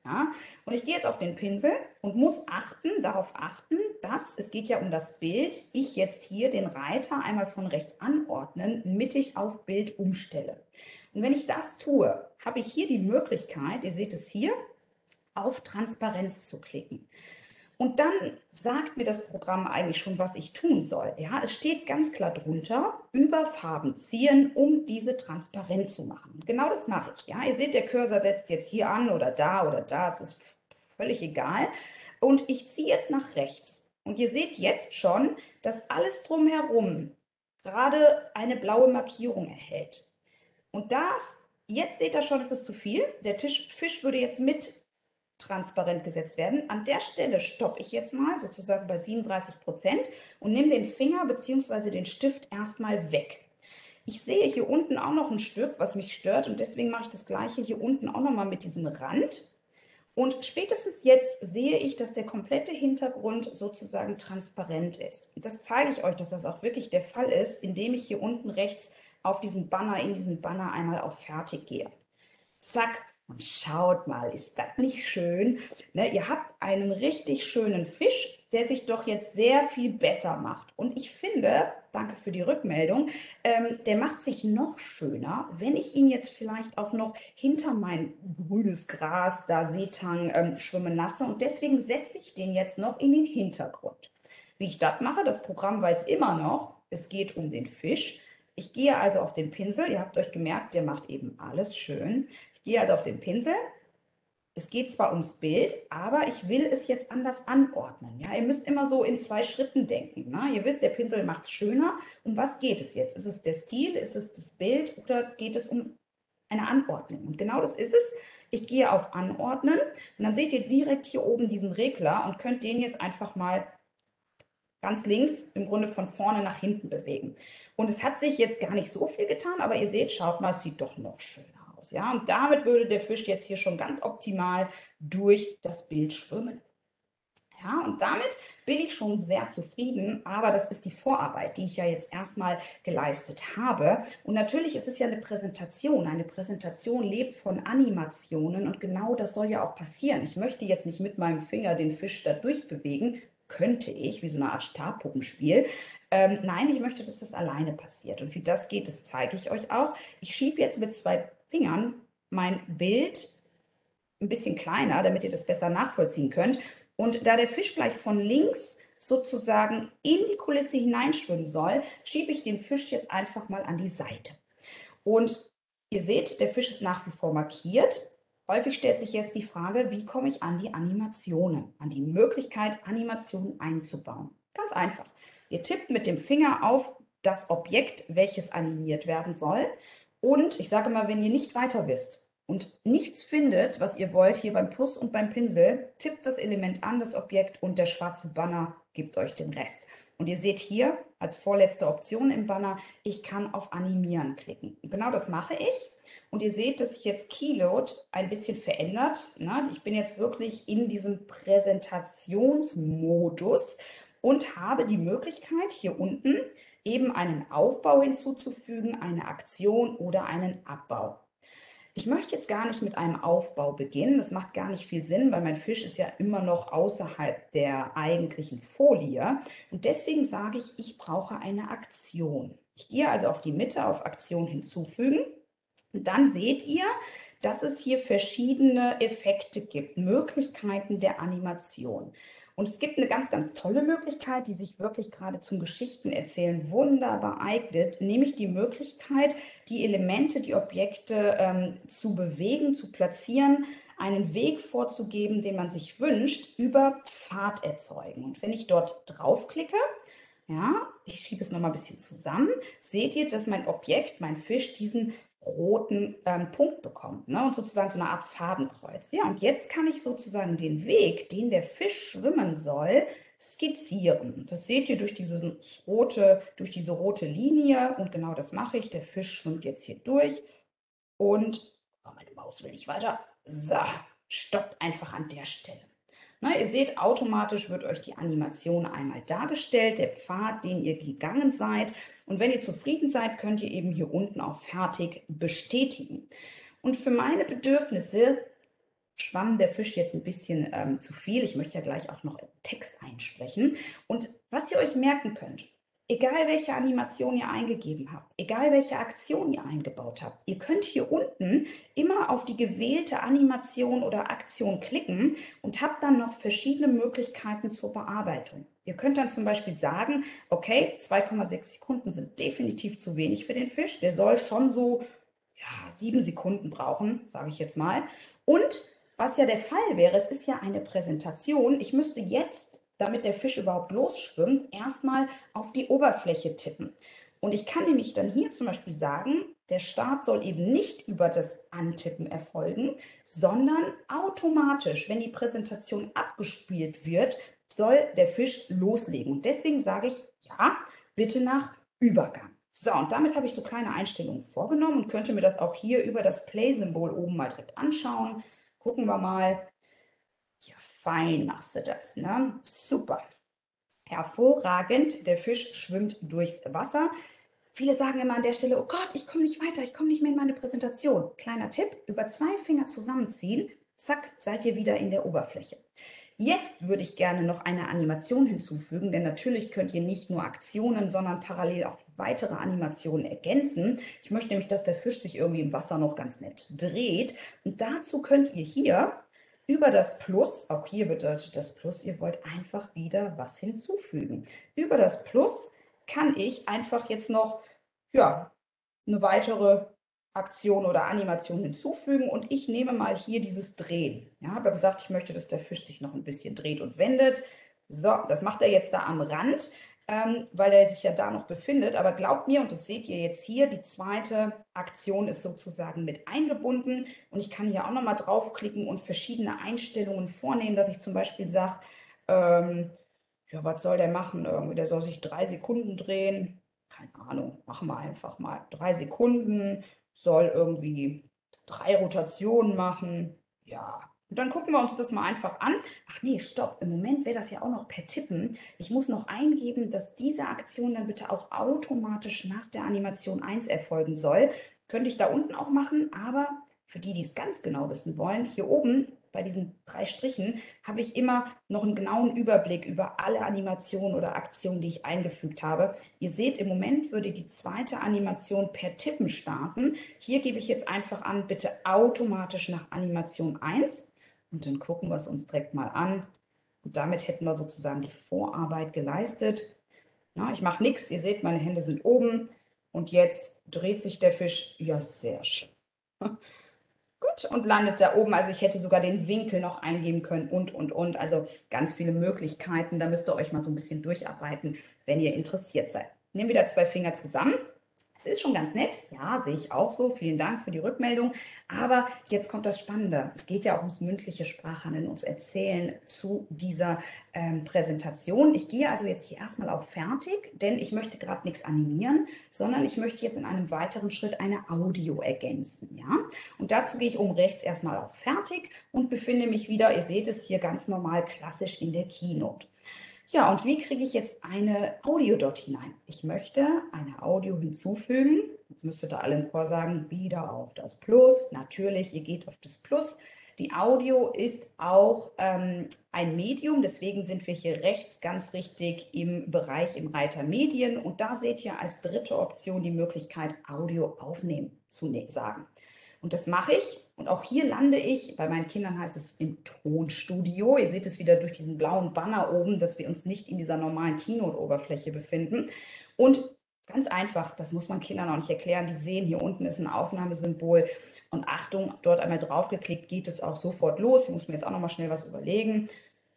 A: Ja? Und ich gehe jetzt auf den Pinsel und muss darauf achten, dass, es geht ja um das Bild, ich jetzt hier den Reiter einmal von rechts anordnen, mittig auf Bild umstelle. Und wenn ich das tue, habe ich hier die Möglichkeit, ihr seht es hier, auf Transparenz zu klicken. Und dann sagt mir das Programm eigentlich schon, was ich tun soll. Ja, es steht ganz klar drunter, über Farben ziehen, um diese transparent zu machen. Und genau das mache ich. Ja, ihr seht, der Cursor setzt jetzt hier an oder da. Es ist völlig egal. Und ich ziehe jetzt nach rechts. Und ihr seht jetzt schon, dass alles drumherum gerade eine blaue Markierung erhält. Und jetzt seht ihr schon, ist es zu viel. Der Fisch würde jetzt mit transparent gesetzt werden. An der Stelle stoppe ich jetzt mal sozusagen bei 37% und nehme den Finger bzw. den Stift erstmal weg. Ich sehe hier unten auch noch ein Stück, was mich stört, und deswegen mache ich das gleiche hier unten auch nochmal mit diesem Rand. Und spätestens jetzt sehe ich, dass der komplette Hintergrund sozusagen transparent ist. Und das zeige ich euch, dass das auch wirklich der Fall ist, indem ich hier unten rechts auf diesen Banner, in diesen Banner einmal auf Fertig gehe. Zack. Und schaut mal, ist das nicht schön? Ne, ihr habt einen richtig schönen Fisch, der sich doch jetzt sehr viel besser macht. Und ich finde, danke für die Rückmeldung, der macht sich noch schöner, wenn ich ihn jetzt vielleicht auch noch hinter mein grünes Gras, da Seetang, schwimmen lasse. Und deswegen setze ich den jetzt noch in den Hintergrund. Wie ich das mache, das Programm weiß immer noch, es geht um den Fisch. Ich gehe also auf den Pinsel. Ihr habt euch gemerkt, der macht eben alles schön. Ich gehe also auf den Pinsel. Es geht zwar ums Bild, aber ich will es jetzt anders anordnen. Ja, ihr müsst immer so in 2 Schritten denken. Ne? Ihr wisst, der Pinsel macht es schöner. Um was geht es jetzt? Ist es der Stil? Ist es das Bild? Oder geht es um eine Anordnung? Und genau das ist es. Ich gehe auf Anordnen und dann seht ihr direkt hier oben diesen Regler und könnt den jetzt einfach mal ganz links im Grunde von vorne nach hinten bewegen. Und es hat sich jetzt gar nicht so viel getan, aber ihr seht, schaut mal, es sieht doch noch schöner aus. Ja? Und damit würde der Fisch jetzt hier schon ganz optimal durch das Bild schwimmen. Ja, und damit bin ich schon sehr zufrieden, aber das ist die Vorarbeit, die ich ja jetzt erstmal geleistet habe. Und natürlich ist es ja eine Präsentation. Eine Präsentation lebt von Animationen und genau das soll ja auch passieren. Ich möchte jetzt nicht mit meinem Finger den Fisch da durchbewegen, könnte ich, wie so eine Art Stabpuppenspiel. Nein, ich möchte, dass das alleine passiert. Und wie das geht, das zeige ich euch auch. Ich schiebe jetzt mit 2 Fingern mein Bild ein bisschen kleiner, damit ihr das besser nachvollziehen könnt. Und da der Fisch gleich von links sozusagen in die Kulisse hineinschwimmen soll, schiebe ich den Fisch jetzt einfach mal an die Seite. Und ihr seht, der Fisch ist nach wie vor markiert. Häufig stellt sich jetzt die Frage, wie komme ich an die Animationen, an die Möglichkeit, Animationen einzubauen. Ganz einfach. Ihr tippt mit dem Finger auf das Objekt, welches animiert werden soll. Und ich sage mal, wenn ihr nicht weiter wisst und nichts findet, was ihr wollt, hier beim Plus und beim Pinsel, tippt das Element an, das Objekt, und der schwarze Banner gibt euch den Rest. Und ihr seht hier als vorletzte Option im Banner, ich kann auf Animieren klicken. Und genau das mache ich. Und ihr seht, dass sich jetzt Keyload ein bisschen verändert. Ne? Ich bin jetzt wirklich in diesem Präsentationsmodus und habe die Möglichkeit, hier unten eben einen Aufbau hinzuzufügen, eine Aktion oder einen Abbau. Ich möchte jetzt gar nicht mit einem Aufbau beginnen. Das macht gar nicht viel Sinn, weil mein Fisch ist ja immer noch außerhalb der eigentlichen Folie. Und deswegen sage ich, ich brauche eine Aktion. Ich gehe also auf die Mitte, auf Aktion hinzufügen. Und dann seht ihr, dass es hier verschiedene Effekte gibt, Möglichkeiten der Animation. Und es gibt eine ganz, ganz tolle Möglichkeit, die sich wirklich gerade zum Geschichtenerzählen wunderbar eignet, nämlich die Möglichkeit, die Elemente, die Objekte zu bewegen, zu platzieren, einen Weg vorzugeben, den man sich wünscht, über Pfad erzeugen. Und wenn ich dort draufklicke, ja, ich schiebe es nochmal ein bisschen zusammen, seht ihr, dass mein Objekt, mein Fisch, diesen roten Punkt bekommt, ne? Und sozusagen so eine Art Fadenkreuz. Ja, und jetzt kann ich sozusagen den Weg, den der Fisch schwimmen soll, skizzieren. Das seht ihr durch diese rote Linie, und genau das mache ich. Der Fisch schwimmt jetzt hier durch und, oh, meine Maus will nicht weiter. So, stoppt einfach an der Stelle. Na, ihr seht, automatisch wird euch die Animation einmal dargestellt, der Pfad, den ihr gegangen seid. Und wenn ihr zufrieden seid, könnt ihr eben hier unten auf Fertig bestätigen. Und für meine Bedürfnisse schwamm der Fisch jetzt ein bisschen zu viel. Ich möchte ja gleich auch noch Text einsprechen. Und was ihr euch merken könnt, egal welche Animation ihr eingegeben habt, egal welche Aktion ihr eingebaut habt, ihr könnt hier unten immer auf die gewählte Animation oder Aktion klicken und habt dann noch verschiedene Möglichkeiten zur Bearbeitung. Ihr könnt dann zum Beispiel sagen, okay, 2,6 Sekunden sind definitiv zu wenig für den Fisch. Der soll schon so, ja, 7 Sekunden brauchen, sage ich jetzt mal. Und was ja der Fall wäre, es ist ja eine Präsentation. Ich müsste jetzt, damit der Fisch überhaupt losschwimmt, erstmal auf die Oberfläche tippen. Und ich kann nämlich dann hier zum Beispiel sagen, der Start soll eben nicht über das Antippen erfolgen, sondern automatisch, wenn die Präsentation abgespielt wird, soll der Fisch loslegen. Und deswegen sage ich, ja, bitte nach Übergang. So, und damit habe ich so kleine Einstellungen vorgenommen und könnte mir das auch hier über das Play-Symbol oben mal direkt anschauen. Gucken wir mal. Ja, fein machst du das, ne? Super. Hervorragend. Der Fisch schwimmt durchs Wasser. Viele sagen immer an der Stelle, oh Gott, ich komme nicht weiter, ich komme nicht mehr in meine Präsentation. Kleiner Tipp, über 2 Finger zusammenziehen, zack, seid ihr wieder in der Oberfläche. Jetzt würde ich gerne noch eine Animation hinzufügen, denn natürlich könnt ihr nicht nur Aktionen, sondern parallel auch weitere Animationen ergänzen. Ich möchte nämlich, dass der Fisch sich irgendwie im Wasser noch ganz nett dreht. Und dazu könnt ihr hier über das Plus, auch hier bedeutet das Plus, ihr wollt einfach wieder was hinzufügen. Über das Plus kann ich einfach jetzt noch, ja, eine weitere Aktion oder Animation hinzufügen und ich nehme mal hier dieses Drehen. Ja, habe gesagt, ich möchte, dass der Fisch sich noch ein bisschen dreht und wendet. So, das macht er jetzt da am Rand, weil er sich ja da noch befindet. Aber glaubt mir, und das seht ihr jetzt hier, die zweite Aktion ist sozusagen mit eingebunden. Und ich kann hier auch nochmal draufklicken und verschiedene Einstellungen vornehmen, dass ich zum Beispiel sage, ja, was soll der machen? Irgendwie, der soll sich 3 Sekunden drehen. Keine Ahnung, machen wir einfach mal. 3 Sekunden, soll irgendwie 3 Rotationen machen. Ja, und dann gucken wir uns das mal einfach an. Ach nee, stopp. Im Moment wäre das ja auch noch per Tippen. Ich muss noch eingeben, dass diese Aktion dann bitte auch automatisch nach der Animation 1 erfolgen soll. Könnte ich da unten auch machen, aber für die, die es ganz genau wissen wollen, hier oben bei diesen 3 Strichen habe ich immer noch einen genauen Überblick über alle Animationen oder Aktionen, die ich eingefügt habe. Ihr seht, im Moment würde die zweite Animation per Tippen starten. Hier gebe ich jetzt einfach an, bitte automatisch nach Animation 1 und dann gucken wir es uns direkt mal an. Und damit hätten wir sozusagen die Vorarbeit geleistet. Na, ich mache nichts, ihr seht, meine Hände sind oben und jetzt dreht sich der Fisch. Ja, sehr schön. Gut, und landet da oben. Also ich hätte sogar den Winkel noch eingeben können und. Also ganz viele Möglichkeiten. Da müsst ihr euch mal so ein bisschen durcharbeiten, wenn ihr interessiert seid. Nehmen wieder 2 Finger zusammen. Es ist schon ganz nett. Ja, sehe ich auch so. Vielen Dank für die Rückmeldung. Aber jetzt kommt das Spannende. Es geht ja auch ums mündliche Sprachhandeln, ums Erzählen zu dieser Präsentation. Ich gehe also jetzt hier erstmal auf Fertig, denn ich möchte gerade nichts animieren, sondern ich möchte jetzt in einem weiteren Schritt eine Audio ergänzen. Ja? Und dazu gehe ich oben rechts erstmal auf Fertig und befinde mich wieder, ihr seht es hier ganz normal klassisch in der Keynote. Ja, und wie kriege ich jetzt eine Audio dort hinein? Ich möchte eine Audio hinzufügen. Jetzt müsstet ihr alle im Chor sagen, wieder auf das Plus. Natürlich, ihr geht auf das Plus. Die Audio ist auch ein Medium, deswegen sind wir hier rechts ganz richtig im Bereich im Reiter Medien. Und da seht ihr als dritte Option die Möglichkeit, Audio aufnehmen zu sagen. Und das mache ich. Und auch hier lande ich, bei meinen Kindern heißt es im Tonstudio. Ihr seht es wieder durch diesen blauen Banner oben, dass wir uns nicht in dieser normalen Keynote-Oberfläche befinden. Und ganz einfach, das muss man Kindern auch nicht erklären, die sehen, hier unten ist ein Aufnahmesymbol. Und Achtung, dort einmal draufgeklickt, geht es auch sofort los. Ich muss mir jetzt auch noch mal schnell was überlegen.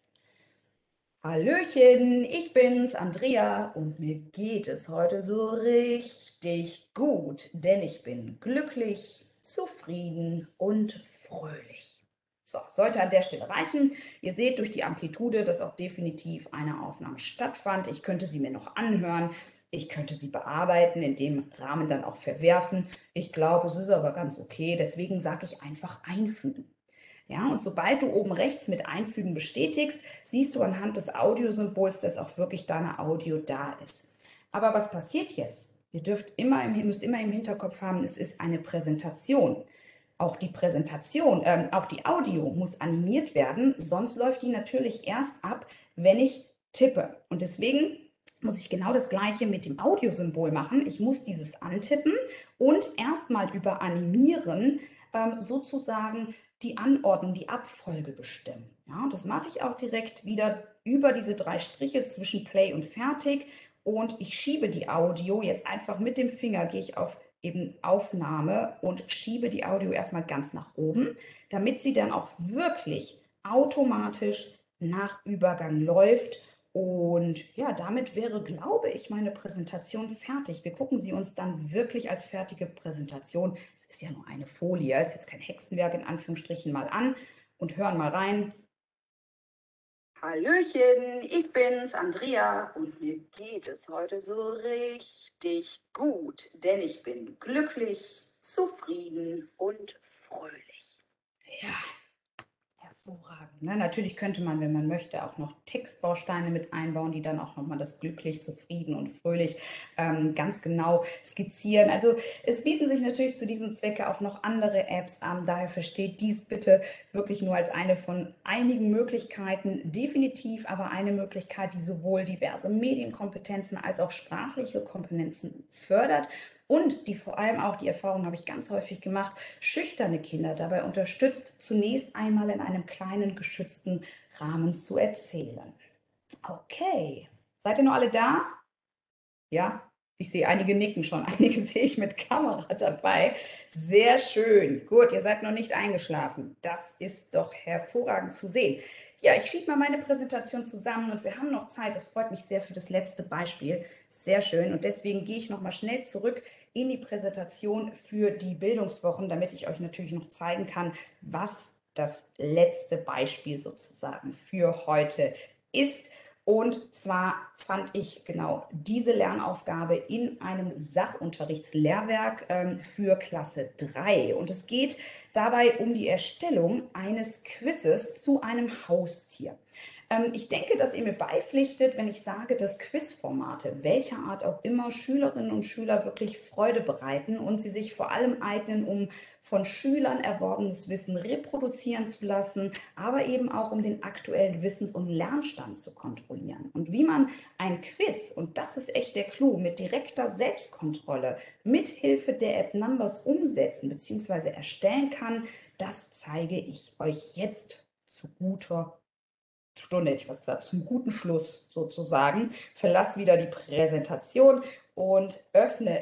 A: Hallöchen, ich bin's, Andrea, und mir geht es heute so richtig gut, denn ich bin glücklich, zufrieden und fröhlich. So, sollte an der Stelle reichen. Ihr seht durch die Amplitude, dass auch definitiv eine Aufnahme stattfand. Ich könnte sie mir noch anhören. Ich könnte sie bearbeiten, in dem Rahmen dann auch verwerfen. Ich glaube, es ist aber ganz okay. Deswegen sage ich einfach einfügen. Ja, und sobald du oben rechts mit Einfügen bestätigst, siehst du anhand des Audiosymbols, dass auch wirklich deine Audio da ist. Aber was passiert jetzt? Ihr müsst immer im Hinterkopf haben, es ist eine Präsentation. auch die Präsentation, auch die Audio muss animiert werden, sonst läuft die natürlich erst ab, wenn ich tippe. Und deswegen muss ich genau das Gleiche mit dem Audiosymbol machen. Ich muss dieses antippen und erstmal über Animieren sozusagen die Anordnung, die Abfolge bestimmen. Ja, und das mache ich auch direkt wieder über diese 3 Striche zwischen Play und Fertig. Und ich schiebe die Audio jetzt einfach mit dem Finger, gehe ich auf eben Aufnahme und schiebe die Audio erstmal ganz nach oben, damit sie dann auch wirklich automatisch nach Übergang läuft. Und ja, damit wäre, glaube ich, meine Präsentation fertig. Wir gucken sie uns dann wirklich als fertige Präsentation, es ist ja nur eine Folie, ist jetzt kein Hexenwerk in Anführungsstrichen, mal an und hören mal rein. Hallöchen, ich bin's, Andrea, und mir geht es heute so richtig gut, denn ich bin glücklich, zufrieden und fröhlich. Ja, hervorragend. Ne? Natürlich könnte man, wenn man möchte, auch noch Textbausteine mit einbauen, die dann auch nochmal das glücklich, zufrieden und fröhlich ganz genau skizzieren. Also es bieten sich natürlich zu diesem Zwecke auch noch andere Apps an. Daher versteht dies bitte wirklich nur als eine von einigen Möglichkeiten. Definitiv aber eine Möglichkeit, die sowohl diverse Medienkompetenzen als auch sprachliche Kompetenzen fördert und die vor allem auch, die Erfahrung habe ich ganz häufig gemacht, schüchterne Kinder dabei unterstützt, zunächst einmal in einem kleinen geschützten Rahmen zu erzählen. Okay, seid ihr noch alle da? Ja, ich sehe einige nicken schon, einige sehe ich mit Kamera dabei. Sehr schön. Gut, ihr seid noch nicht eingeschlafen. Das ist doch hervorragend zu sehen. Ja, ich schiebe mal meine Präsentation zusammen und wir haben noch Zeit. Das freut mich sehr für das letzte Beispiel. Sehr schön. Und deswegen gehe ich noch mal schnell zurück in die Präsentation für die Bildungswochen, damit ich euch natürlich noch zeigen kann, was das letzte Beispiel sozusagen für heute ist. Und zwar fand ich genau diese Lernaufgabe in einem Sachunterrichtslehrwerk für Klasse 3. Und es geht dabei um die Erstellung eines Quizzes zu einem Haustier. Ich denke, dass ihr mir beipflichtet, wenn ich sage, dass Quizformate, welcher Art auch immer, Schülerinnen und Schüler wirklich Freude bereiten und sie sich vor allem eignen, um von Schülern erworbenes Wissen reproduzieren zu lassen, aber eben auch um den aktuellen Wissens- und Lernstand zu kontrollieren. Und wie man ein Quiz, und das ist echt der Clou, mit direkter Selbstkontrolle mit Hilfe der App Numbers umsetzen bzw. erstellen kann, das zeige ich euch jetzt zu guter Stunde, hätte ich was gesagt, zum guten Schluss sozusagen. Verlass wieder die Präsentation und öffne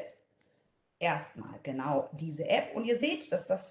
A: erstmal genau diese App. Und ihr seht, das ist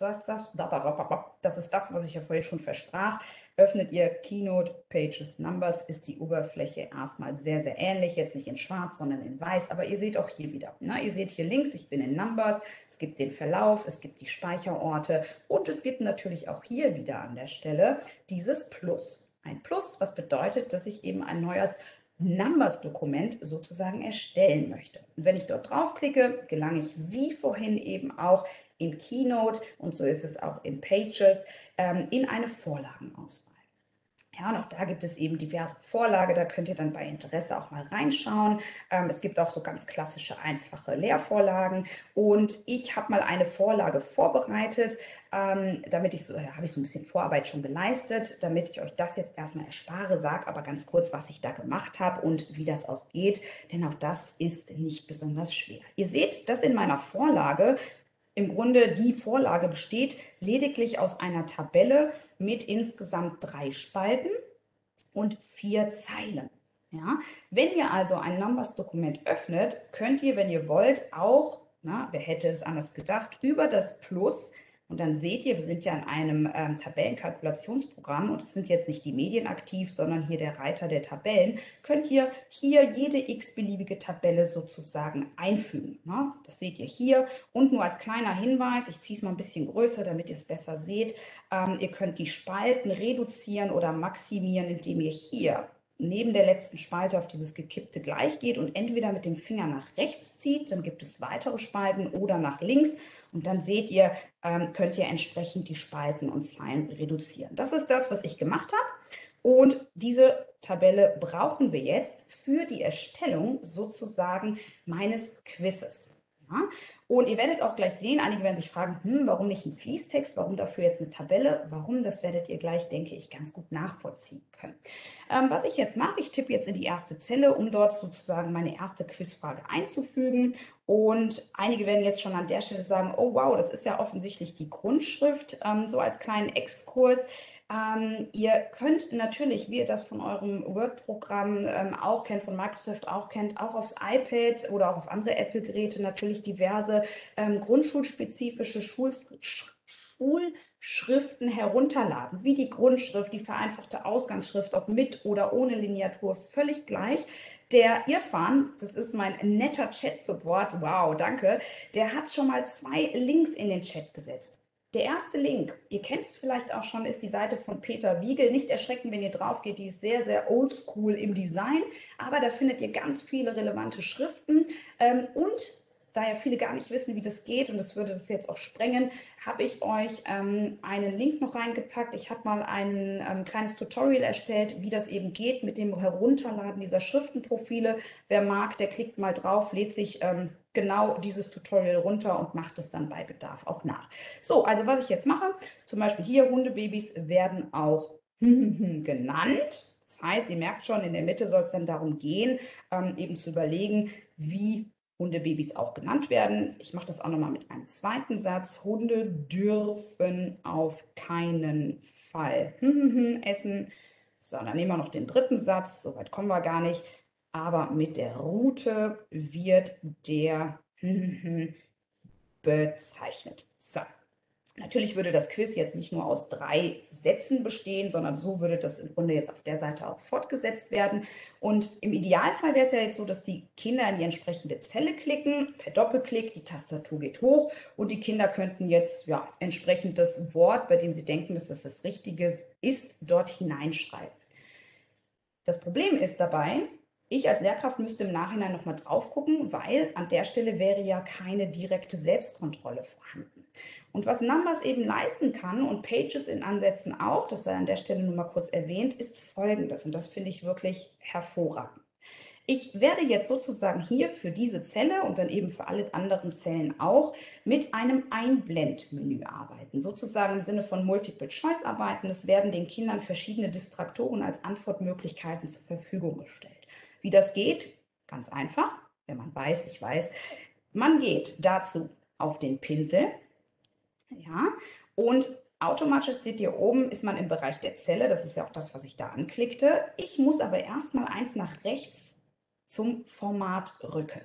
A: das, was ich ja vorhin schon versprach. Öffnet ihr Keynote, Pages, Numbers, ist die Oberfläche erstmal sehr, sehr ähnlich. Jetzt nicht in schwarz, sondern in weiß. Aber ihr seht auch hier wieder. Na, ihr seht hier links, ich bin in Numbers. Es gibt den Verlauf, es gibt die Speicherorte und es gibt natürlich auch hier wieder an der Stelle dieses Plus. Ein Plus, was bedeutet, dass ich eben ein neues Numbers-Dokument sozusagen erstellen möchte. Und wenn ich dort draufklicke, gelange ich wie vorhin eben auch in Keynote und so ist es auch in Pages in eine Vorlagenauswahl. Ja, und auch da gibt es eben diverse Vorlagen, da könnt ihr dann bei Interesse auch mal reinschauen. Es gibt auch so ganz klassische, einfache Lehrvorlagen und ich habe mal eine Vorlage vorbereitet, damit ich so, habe ich so ein bisschen Vorarbeit schon geleistet, damit ich euch das jetzt erstmal erspare, sage aber ganz kurz, was ich da gemacht habe und wie das auch geht, denn auch das ist nicht besonders schwer. Ihr seht, dass in meiner Vorlage im Grunde die Vorlage besteht lediglich aus einer Tabelle mit insgesamt 3 Spalten und 4 Zeilen. Ja? Wenn ihr also ein Numbers-Dokument öffnet, könnt ihr, wenn ihr wollt, auch, na, wer hätte es anders gedacht, über das Plus, und dann seht ihr, wir sind ja in einem Tabellenkalkulationsprogramm und es sind jetzt nicht die Medien aktiv, sondern hier der Reiter der Tabellen, könnt ihr hier jede x-beliebige Tabelle sozusagen einfügen. Ne? Das seht ihr hier. Und nur als kleiner Hinweis, ich ziehe es mal ein bisschen größer, damit ihr es besser seht, ihr könnt die Spalten reduzieren oder maximieren, indem ihr hier neben der letzten Spalte auf dieses gekippte Gleich geht und entweder mit dem Finger nach rechts zieht, dann gibt es weitere Spalten, oder nach links und dann seht ihr, könnt ihr entsprechend die Spalten und Zeilen reduzieren. Das ist das, was ich gemacht habe. Und diese Tabelle brauchen wir jetzt für die Erstellung sozusagen meines Quizzes. Ja? Und ihr werdet auch gleich sehen, einige werden sich fragen, warum nicht ein Fließtext, warum dafür jetzt eine Tabelle? Warum, das werdet ihr gleich, denke ich, ganz gut nachvollziehen können. Was ich jetzt mache, ich tippe jetzt in die erste Zelle, um dort sozusagen meine erste Quizfrage einzufügen. Und einige werden jetzt schon an der Stelle sagen, oh wow, das ist ja offensichtlich die Grundschrift, so als kleinen Exkurs. Ihr könnt natürlich, wie ihr das von eurem Word-Programm auch kennt, von Microsoft auch kennt, auch aufs iPad oder auch auf andere Apple-Geräte natürlich diverse grundschulspezifische Schulschriften herunterladen, wie die Grundschrift, die vereinfachte Ausgangsschrift, ob mit oder ohne Lineatur, völlig gleich. Der Irfan, das ist mein netter Chat-Support, wow, danke, der hat schon mal 2 Links in den Chat gesetzt. Der erste Link, ihr kennt es vielleicht auch schon, ist die Seite von Peter Wiegel. Nicht erschrecken, wenn ihr drauf geht, die ist sehr, sehr oldschool im Design, aber da findet ihr ganz viele relevante Schriften. Und da ja viele gar nicht wissen, wie das geht, und das würde das jetzt auch sprengen, habe ich euch einen Link noch reingepackt. Ich habe mal ein kleines Tutorial erstellt, wie das eben geht mit dem Herunterladen dieser Schriftenprofile. Wer mag, der klickt mal drauf, lädt sich genau dieses Tutorial runter und macht es dann bei Bedarf auch nach. So, also was ich jetzt mache, zum Beispiel hier, Hundebabys werden auch genannt. Das heißt, ihr merkt schon, in der Mitte soll es dann darum gehen, eben zu überlegen, wie Hundebabys auch genannt werden. Ich mache das auch nochmal mit einem zweiten Satz. Hunde dürfen auf keinen Fall essen. So, dann nehmen wir noch den dritten Satz. Soweit kommen wir gar nicht. Aber mit der Rute wird der bezeichnet. So. Natürlich würde das Quiz jetzt nicht nur aus 3 Sätzen bestehen, sondern so würde das im Grunde jetzt auf der Seite auch fortgesetzt werden. Und im Idealfall wäre es ja jetzt so, dass die Kinder in die entsprechende Zelle klicken, per Doppelklick, die Tastatur geht hoch und die Kinder könnten jetzt ja entsprechend das Wort, bei dem sie denken, dass das das Richtige ist, dort hineinschreiben. Das Problem ist dabei, ich als Lehrkraft müsste im Nachhinein nochmal drauf gucken, weil an der Stelle wäre ja keine direkte Selbstkontrolle vorhanden. Und was Numbers eben leisten kann und Pages in Ansätzen auch, das sei an der Stelle nur mal kurz erwähnt, ist Folgendes. Und das finde ich wirklich hervorragend. Ich werde jetzt sozusagen hier für diese Zelle und dann eben für alle anderen Zellen auch mit einem Einblendmenü arbeiten, sozusagen im Sinne von Multiple Choice arbeiten. Es werden den Kindern verschiedene Distraktoren als Antwortmöglichkeiten zur Verfügung gestellt. Wie das geht? Ganz einfach, wenn man weiß, ich weiß. Man geht dazu auf den Pinsel, ja, und automatisch seht ihr oben, ist man im Bereich der Zelle. Das ist ja auch das, was ich da anklickte. Ich muss aber erstmal eins nach rechts zum Format rücken.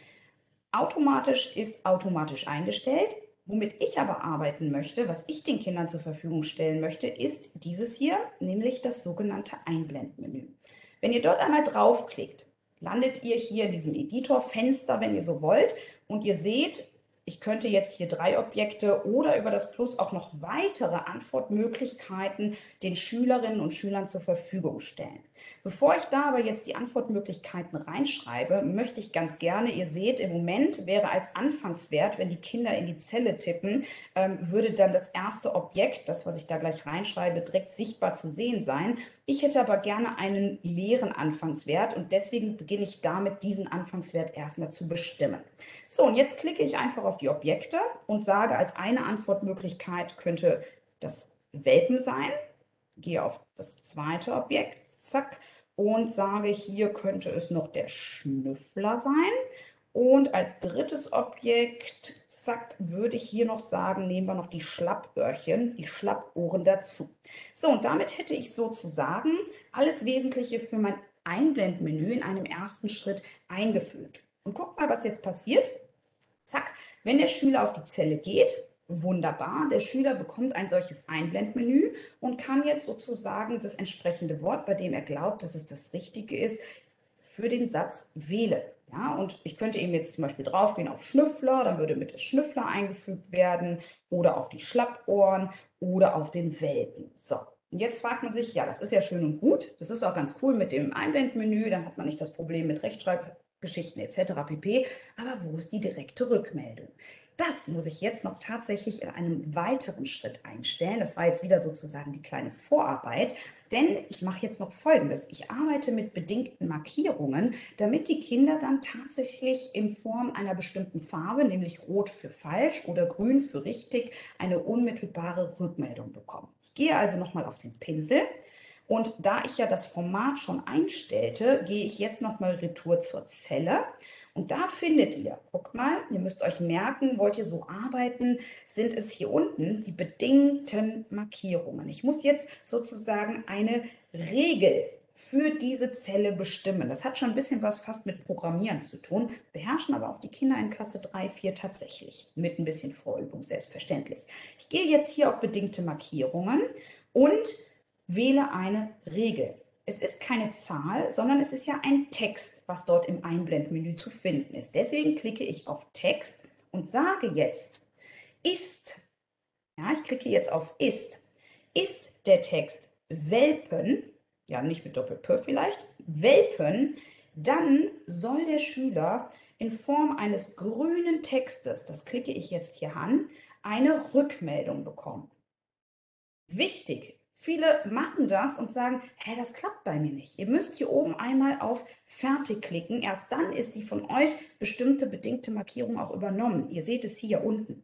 A: Automatisch ist automatisch eingestellt. Womit ich aber arbeiten möchte, was ich den Kindern zur Verfügung stellen möchte, ist dieses hier, nämlich das sogenannte Einblendmenü. Wenn ihr dort einmal draufklickt, landet ihr hier in diesem Editorfenster, wenn ihr so wollt, und ihr seht, ich könnte jetzt hier 3 Objekte oder über das Plus auch noch weitere Antwortmöglichkeiten den Schülerinnen und Schülern zur Verfügung stellen. Bevor ich da aber jetzt die Antwortmöglichkeiten reinschreibe, möchte ich ganz gerne, ihr seht, im Moment wäre als Anfangswert, wenn die Kinder in die Zelle tippen, würde dann das erste Objekt, das, was ich da gleich reinschreibe, direkt sichtbar zu sehen sein. Ich hätte aber gerne einen leeren Anfangswert und deswegen beginne ich damit, diesen Anfangswert erstmal zu bestimmen. So, und jetzt klicke ich einfach auf die Objekte und sage, als eine Antwortmöglichkeit könnte das Welpen sein. Gehe auf das zweite Objekt, zack, und sage, hier könnte es noch der Schnüffler sein. Und als drittes Objekt, zack, würde ich hier noch sagen, nehmen wir noch die Schlappöhrchen, die Schlappohren dazu. So, und damit hätte ich sozusagen alles Wesentliche für mein Einblendmenü in einem ersten Schritt eingefügt. Und guck mal, was jetzt passiert. Zack, wenn der Schüler auf die Zelle geht, wunderbar, der Schüler bekommt ein solches Einblendmenü und kann jetzt sozusagen das entsprechende Wort, bei dem er glaubt, dass es das Richtige ist, für den Satz wählen. Ja, und ich könnte eben jetzt zum Beispiel draufgehen auf Schnüffler, dann würde mit Schnüffler eingefügt werden oder auf die Schlappohren oder auf den Welpen. So, und jetzt fragt man sich, ja, das ist ja schön und gut, das ist auch ganz cool mit dem Einblendmenü, dann hat man nicht das Problem mit Rechtschreibgeschichten etc. pp. Aber wo ist die direkte Rückmeldung? das muss ich jetzt noch tatsächlich in einem weiteren Schritt einstellen. Das war jetzt wieder sozusagen die kleine Vorarbeit, denn ich mache jetzt noch Folgendes. Ich arbeite mit bedingten Markierungen, damit die Kinder dann tatsächlich in Form einer bestimmten Farbe, nämlich rot für falsch oder grün für richtig, eine unmittelbare Rückmeldung bekommen. Ich gehe also nochmal auf den Pinsel. Und da ich ja das Format schon einstellte, gehe ich jetzt nochmal retour zur Zelle. Und da findet ihr, guckt mal, ihr müsst euch merken, wollt ihr so arbeiten, sind es hier unten die bedingten Markierungen. Ich muss jetzt sozusagen eine Regel für diese Zelle bestimmen. Das hat schon ein bisschen was fast mit Programmieren zu tun, beherrschen aber auch die Kinder in Klasse 3, 4 tatsächlich. Mit ein bisschen Vorübung, selbstverständlich. Ich gehe jetzt hier auf bedingte Markierungen und wähle eine Regel. Es ist keine Zahl, sondern es ist ja ein Text, was dort im Einblendmenü zu finden ist. Deswegen klicke ich auf Text und sage jetzt, ist, ja, ich klicke jetzt auf ist der Text Welpen, ja, nicht mit Doppel-P vielleicht, Welpen, dann soll der Schüler in Form eines grünen Textes, das klicke ich jetzt hier an, eine Rückmeldung bekommen. Wichtig. Viele machen das und sagen, hey, das klappt bei mir nicht. Ihr müsst hier oben einmal auf Fertig klicken. Erst dann ist die von euch bestimmte bedingte Markierung auch übernommen. Ihr seht es hier unten.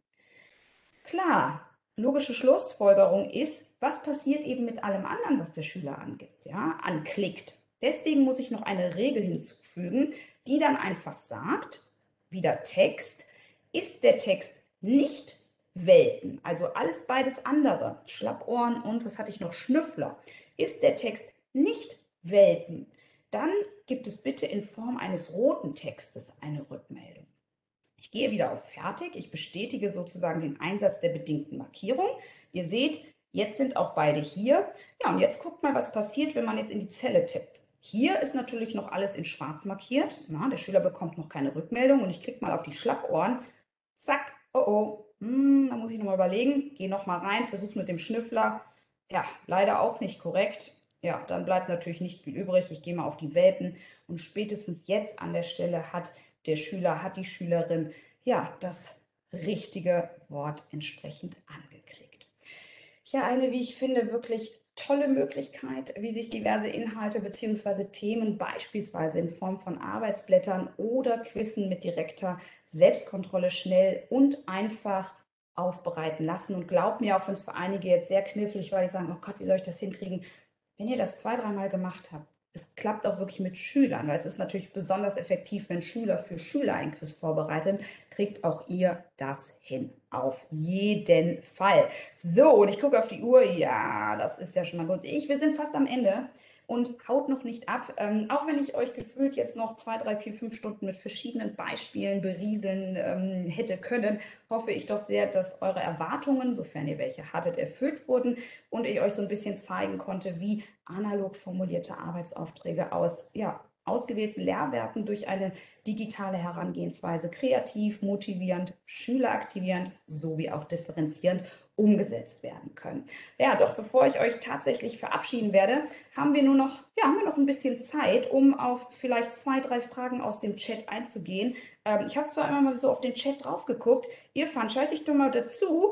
A: Klar, logische Schlussfolgerung ist, was passiert eben mit allem anderen, was der Schüler angibt, ja, anklickt. Deswegen muss ich noch eine Regel hinzufügen, die dann einfach sagt, wieder Text, ist der Text nicht Welpen, also alles beides andere, Schlappohren und was hatte ich noch, Schnüffler, ist der Text nicht Welpen, dann gibt es bitte in Form eines roten Textes eine Rückmeldung. Ich gehe wieder auf Fertig. Ich bestätige sozusagen den Einsatz der bedingten Markierung. Ihr seht, jetzt sind auch beide hier. Ja, und jetzt guckt mal, was passiert, wenn man jetzt in die Zelle tippt. Hier ist natürlich noch alles in schwarz markiert. Na, der Schüler bekommt noch keine Rückmeldung und ich klicke mal auf die Schlappohren. Zack, oh oh, da muss ich nochmal überlegen. Gehe nochmal rein, versuche es mit dem Schnüffler. Ja, leider auch nicht korrekt. Ja, dann bleibt natürlich nicht viel übrig. Ich gehe mal auf die Welpen und spätestens jetzt an der Stelle hat der Schüler, hat die Schülerin ja das richtige Wort entsprechend angeklickt. Ja, eine, wie ich finde, wirklich tolle Möglichkeit, wie sich diverse Inhalte bzw. Themen beispielsweise in Form von Arbeitsblättern oder Quizzen mit direkter Selbstkontrolle schnell und einfach aufbereiten lassen. Und glaubt mir, auch wenn es für einige jetzt sehr knifflig war, die sagen, oh Gott, wie soll ich das hinkriegen? Wenn ihr das zwei, dreimal gemacht habt, es klappt auch wirklich mit Schülern, weil es ist natürlich besonders effektiv, wenn Schüler für Schüler ein Quiz vorbereiten, kriegt auch ihr das hin. Auf jeden Fall. So, und ich gucke auf die Uhr. Ja, das ist ja schon mal gut. Wir sind fast am Ende und haut noch nicht ab. Auch wenn ich euch gefühlt jetzt noch 2, 3, 4, 5 Stunden mit verschiedenen Beispielen berieseln hätte können, hoffe ich doch sehr, dass eure Erwartungen, sofern ihr welche hattet, erfüllt wurden und ich euch so ein bisschen zeigen konnte, wie analog formulierte Arbeitsaufträge aus ja, ausgewählten Lehrwerken durch eine digitale Herangehensweise kreativ, motivierend, schüleraktivierend sowie auch differenzierend umgesetzt werden können. Ja, doch bevor ich euch tatsächlich verabschieden werde, haben wir noch ein bisschen Zeit, um auf vielleicht 2, 3 Fragen aus dem Chat einzugehen. Ich habe zwar immer mal so auf den Chat drauf geguckt. Irfan, schalte dich doch mal dazu.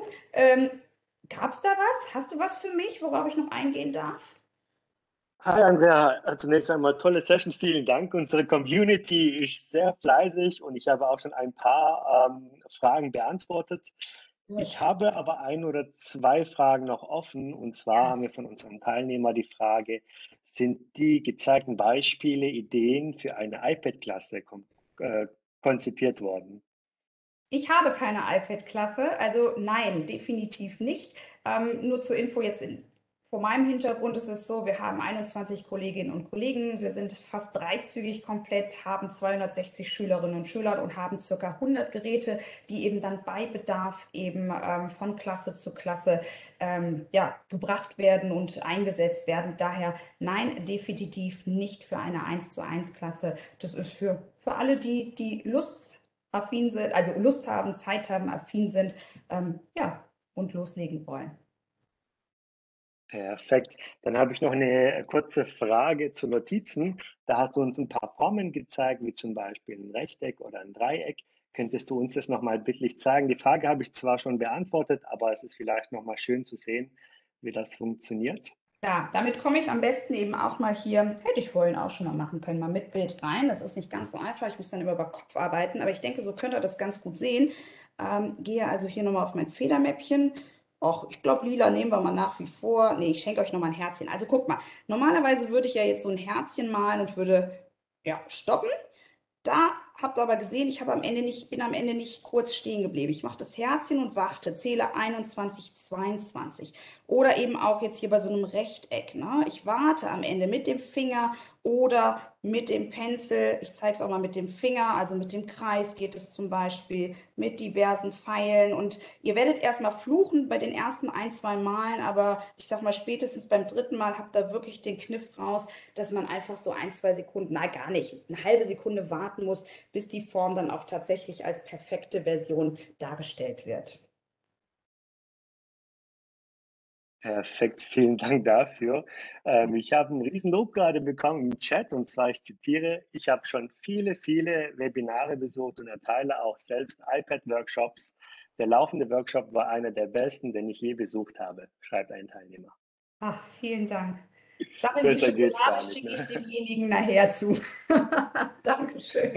A: Gab es da was? Hast du was für mich, worauf ich noch eingehen darf?
B: Hi Andrea, zunächst einmal tolle Session, vielen Dank. Unsere Community ist sehr fleißig und ich habe auch schon ein paar Fragen beantwortet. Ich
A: Gut.
B: habe aber ein oder zwei Fragen noch offen und zwar haben wir von unserem Teilnehmer die Frage, sind die gezeigten Beispiele Ideen für eine iPad-Klasse äh, konzipiert worden?
A: Ich habe keine iPad-Klasse, also nein, definitiv nicht. Nur zur Info vor meinem Hintergrund ist es so, wir haben 21 Kolleginnen und Kollegen, wir sind fast dreizügig komplett, haben 260 Schülerinnen und Schüler und haben circa 100 Geräte, die eben dann bei Bedarf eben von Klasse zu Klasse ja, gebracht werden und eingesetzt werden. Daher nein, definitiv nicht für eine 1:1 Klasse. Das ist für alle, die Lust affin sind, also Lust haben, Zeit haben, affin sind, ja, und loslegen wollen.
B: Perfekt. Dann habe ich noch eine kurze Frage zu Notizen. Da hast du uns ein paar Formen gezeigt, wie zum Beispiel ein Rechteck oder ein Dreieck. Könntest du uns das nochmal bildlich zeigen? Die Frage habe ich zwar schon beantwortet, aber es ist vielleicht nochmal schön zu sehen, wie das funktioniert.
A: Ja, damit komme ich am besten eben auch mal hier, hätte ich vorhin auch schon mal machen können, mal mit Bild rein. Das ist nicht ganz so einfach, ich muss dann immer über Kopf arbeiten, aber ich denke, so könnt ihr das ganz gut sehen. Gehe also hier nochmal auf mein Federmäppchen. Och, ich glaube, lila nehmen wir mal nach wie vor. Nee, ich schenke euch nochmal ein Herzchen. Also guck mal, normalerweise würde ich ja jetzt so ein Herzchen malen und würde, ja, stoppen. Da habt ihr aber gesehen, bin am Ende nicht kurz stehen geblieben. Ich mache das Herzchen und warte, zähle 21, 22. Oder eben auch jetzt hier bei so einem Rechteck. Ne? Ich warte am Ende mit dem Finger oder mit dem Pencil. Ich zeige es auch mal mit dem Finger, also mit dem Kreis geht es zum Beispiel, mit diversen Pfeilen. Und ihr werdet erstmal fluchen bei den ersten ein, zwei Malen, aber ich sag mal, spätestens beim dritten Mal habt ihr wirklich den Kniff raus, dass man einfach so ein, zwei Sekunden, na gar nicht, eine halbe Sekunde warten muss, bis die Form dann auch tatsächlich als perfekte Version dargestellt wird.
B: Perfekt, vielen Dank dafür. Ich habe ein Riesenlob gerade bekommen im Chat und zwar, ich zitiere, ich habe schon viele, viele Webinare besucht und erteile auch selbst iPad-Workshops. Der laufende Workshop war einer der besten, den ich je besucht habe, schreibt ein Teilnehmer.
A: Ach, vielen Dank. Sag ihm, die
B: Besser geht's
A: Schokolade
B: gar nicht,
A: schicke ich
B: ne?
A: demjenigen nachher zu. Dankeschön.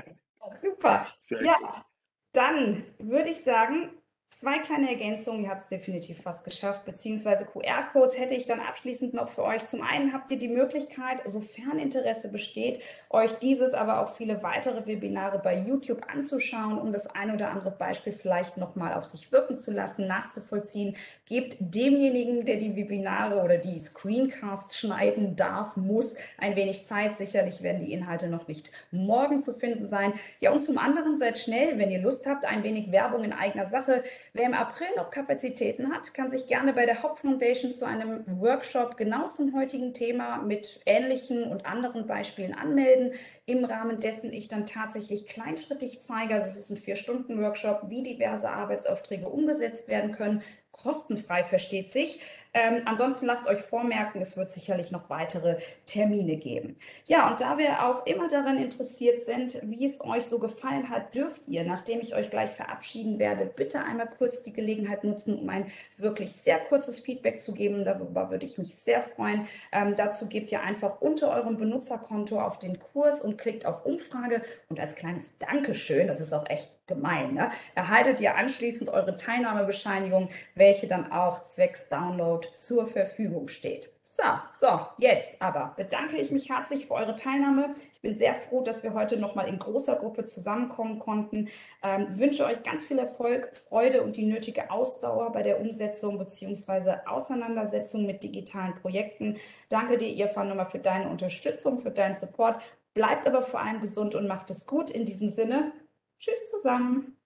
A: Super.
B: Sehr
A: Ja,
B: gut.
A: dann würde ich sagen, zwei kleine Ergänzungen. Ihr habt es definitiv fast geschafft, beziehungsweise QR-Codes hätte ich dann abschließend noch für euch. Zum einen habt ihr die Möglichkeit, sofern Interesse besteht, euch dieses, aber auch viele weitere Webinare bei YouTube anzuschauen, um das ein oder andere Beispiel vielleicht nochmal auf sich wirken zu lassen, nachzuvollziehen. Gebt demjenigen, der die Webinare oder die Screencasts schneiden darf, muss, ein wenig Zeit. Sicherlich werden die Inhalte noch nicht morgen zu finden sein. Ja, und zum anderen seid schnell, wenn ihr Lust habt, ein wenig Werbung in eigener Sache. Wer im April noch Kapazitäten hat, kann sich gerne bei der Haupt Foundation zu einem Workshop genau zum heutigen Thema mit ähnlichen und anderen Beispielen anmelden. Im Rahmen dessen ich dann tatsächlich kleinschrittig zeige, also es ist ein 4-Stunden-Workshop, wie diverse Arbeitsaufträge umgesetzt werden können. Kostenfrei versteht sich. Ansonsten lasst euch vormerken, es wird sicherlich noch weitere Termine geben. Ja, und da wir auch immer daran interessiert sind, wie es euch so gefallen hat, dürft ihr, nachdem ich euch gleich verabschieden werde, bitte einmal kurz die Gelegenheit nutzen, um ein wirklich sehr kurzes Feedback zu geben. Darüber würde ich mich sehr freuen. Dazu gebt ihr einfach unter eurem Benutzerkonto auf den Kurs und klickt auf Umfrage. Und als kleines Dankeschön, das ist auch echt gemein, ne, erhaltet ihr anschließend eure Teilnahmebescheinigung, welche dann auch zwecks Download zur Verfügung steht. So, jetzt aber bedanke ich mich herzlich für eure Teilnahme. Ich bin sehr froh, dass wir heute nochmal in großer Gruppe zusammenkommen konnten. Wünsche euch ganz viel Erfolg, Freude und die nötige Ausdauer bei der Umsetzung bzw. Auseinandersetzung mit digitalen Projekten. Danke dir, Irfan, nochmal für deine Unterstützung, für deinen Support. Bleibt aber vor allem gesund und macht es gut. In diesem Sinne, tschüss zusammen.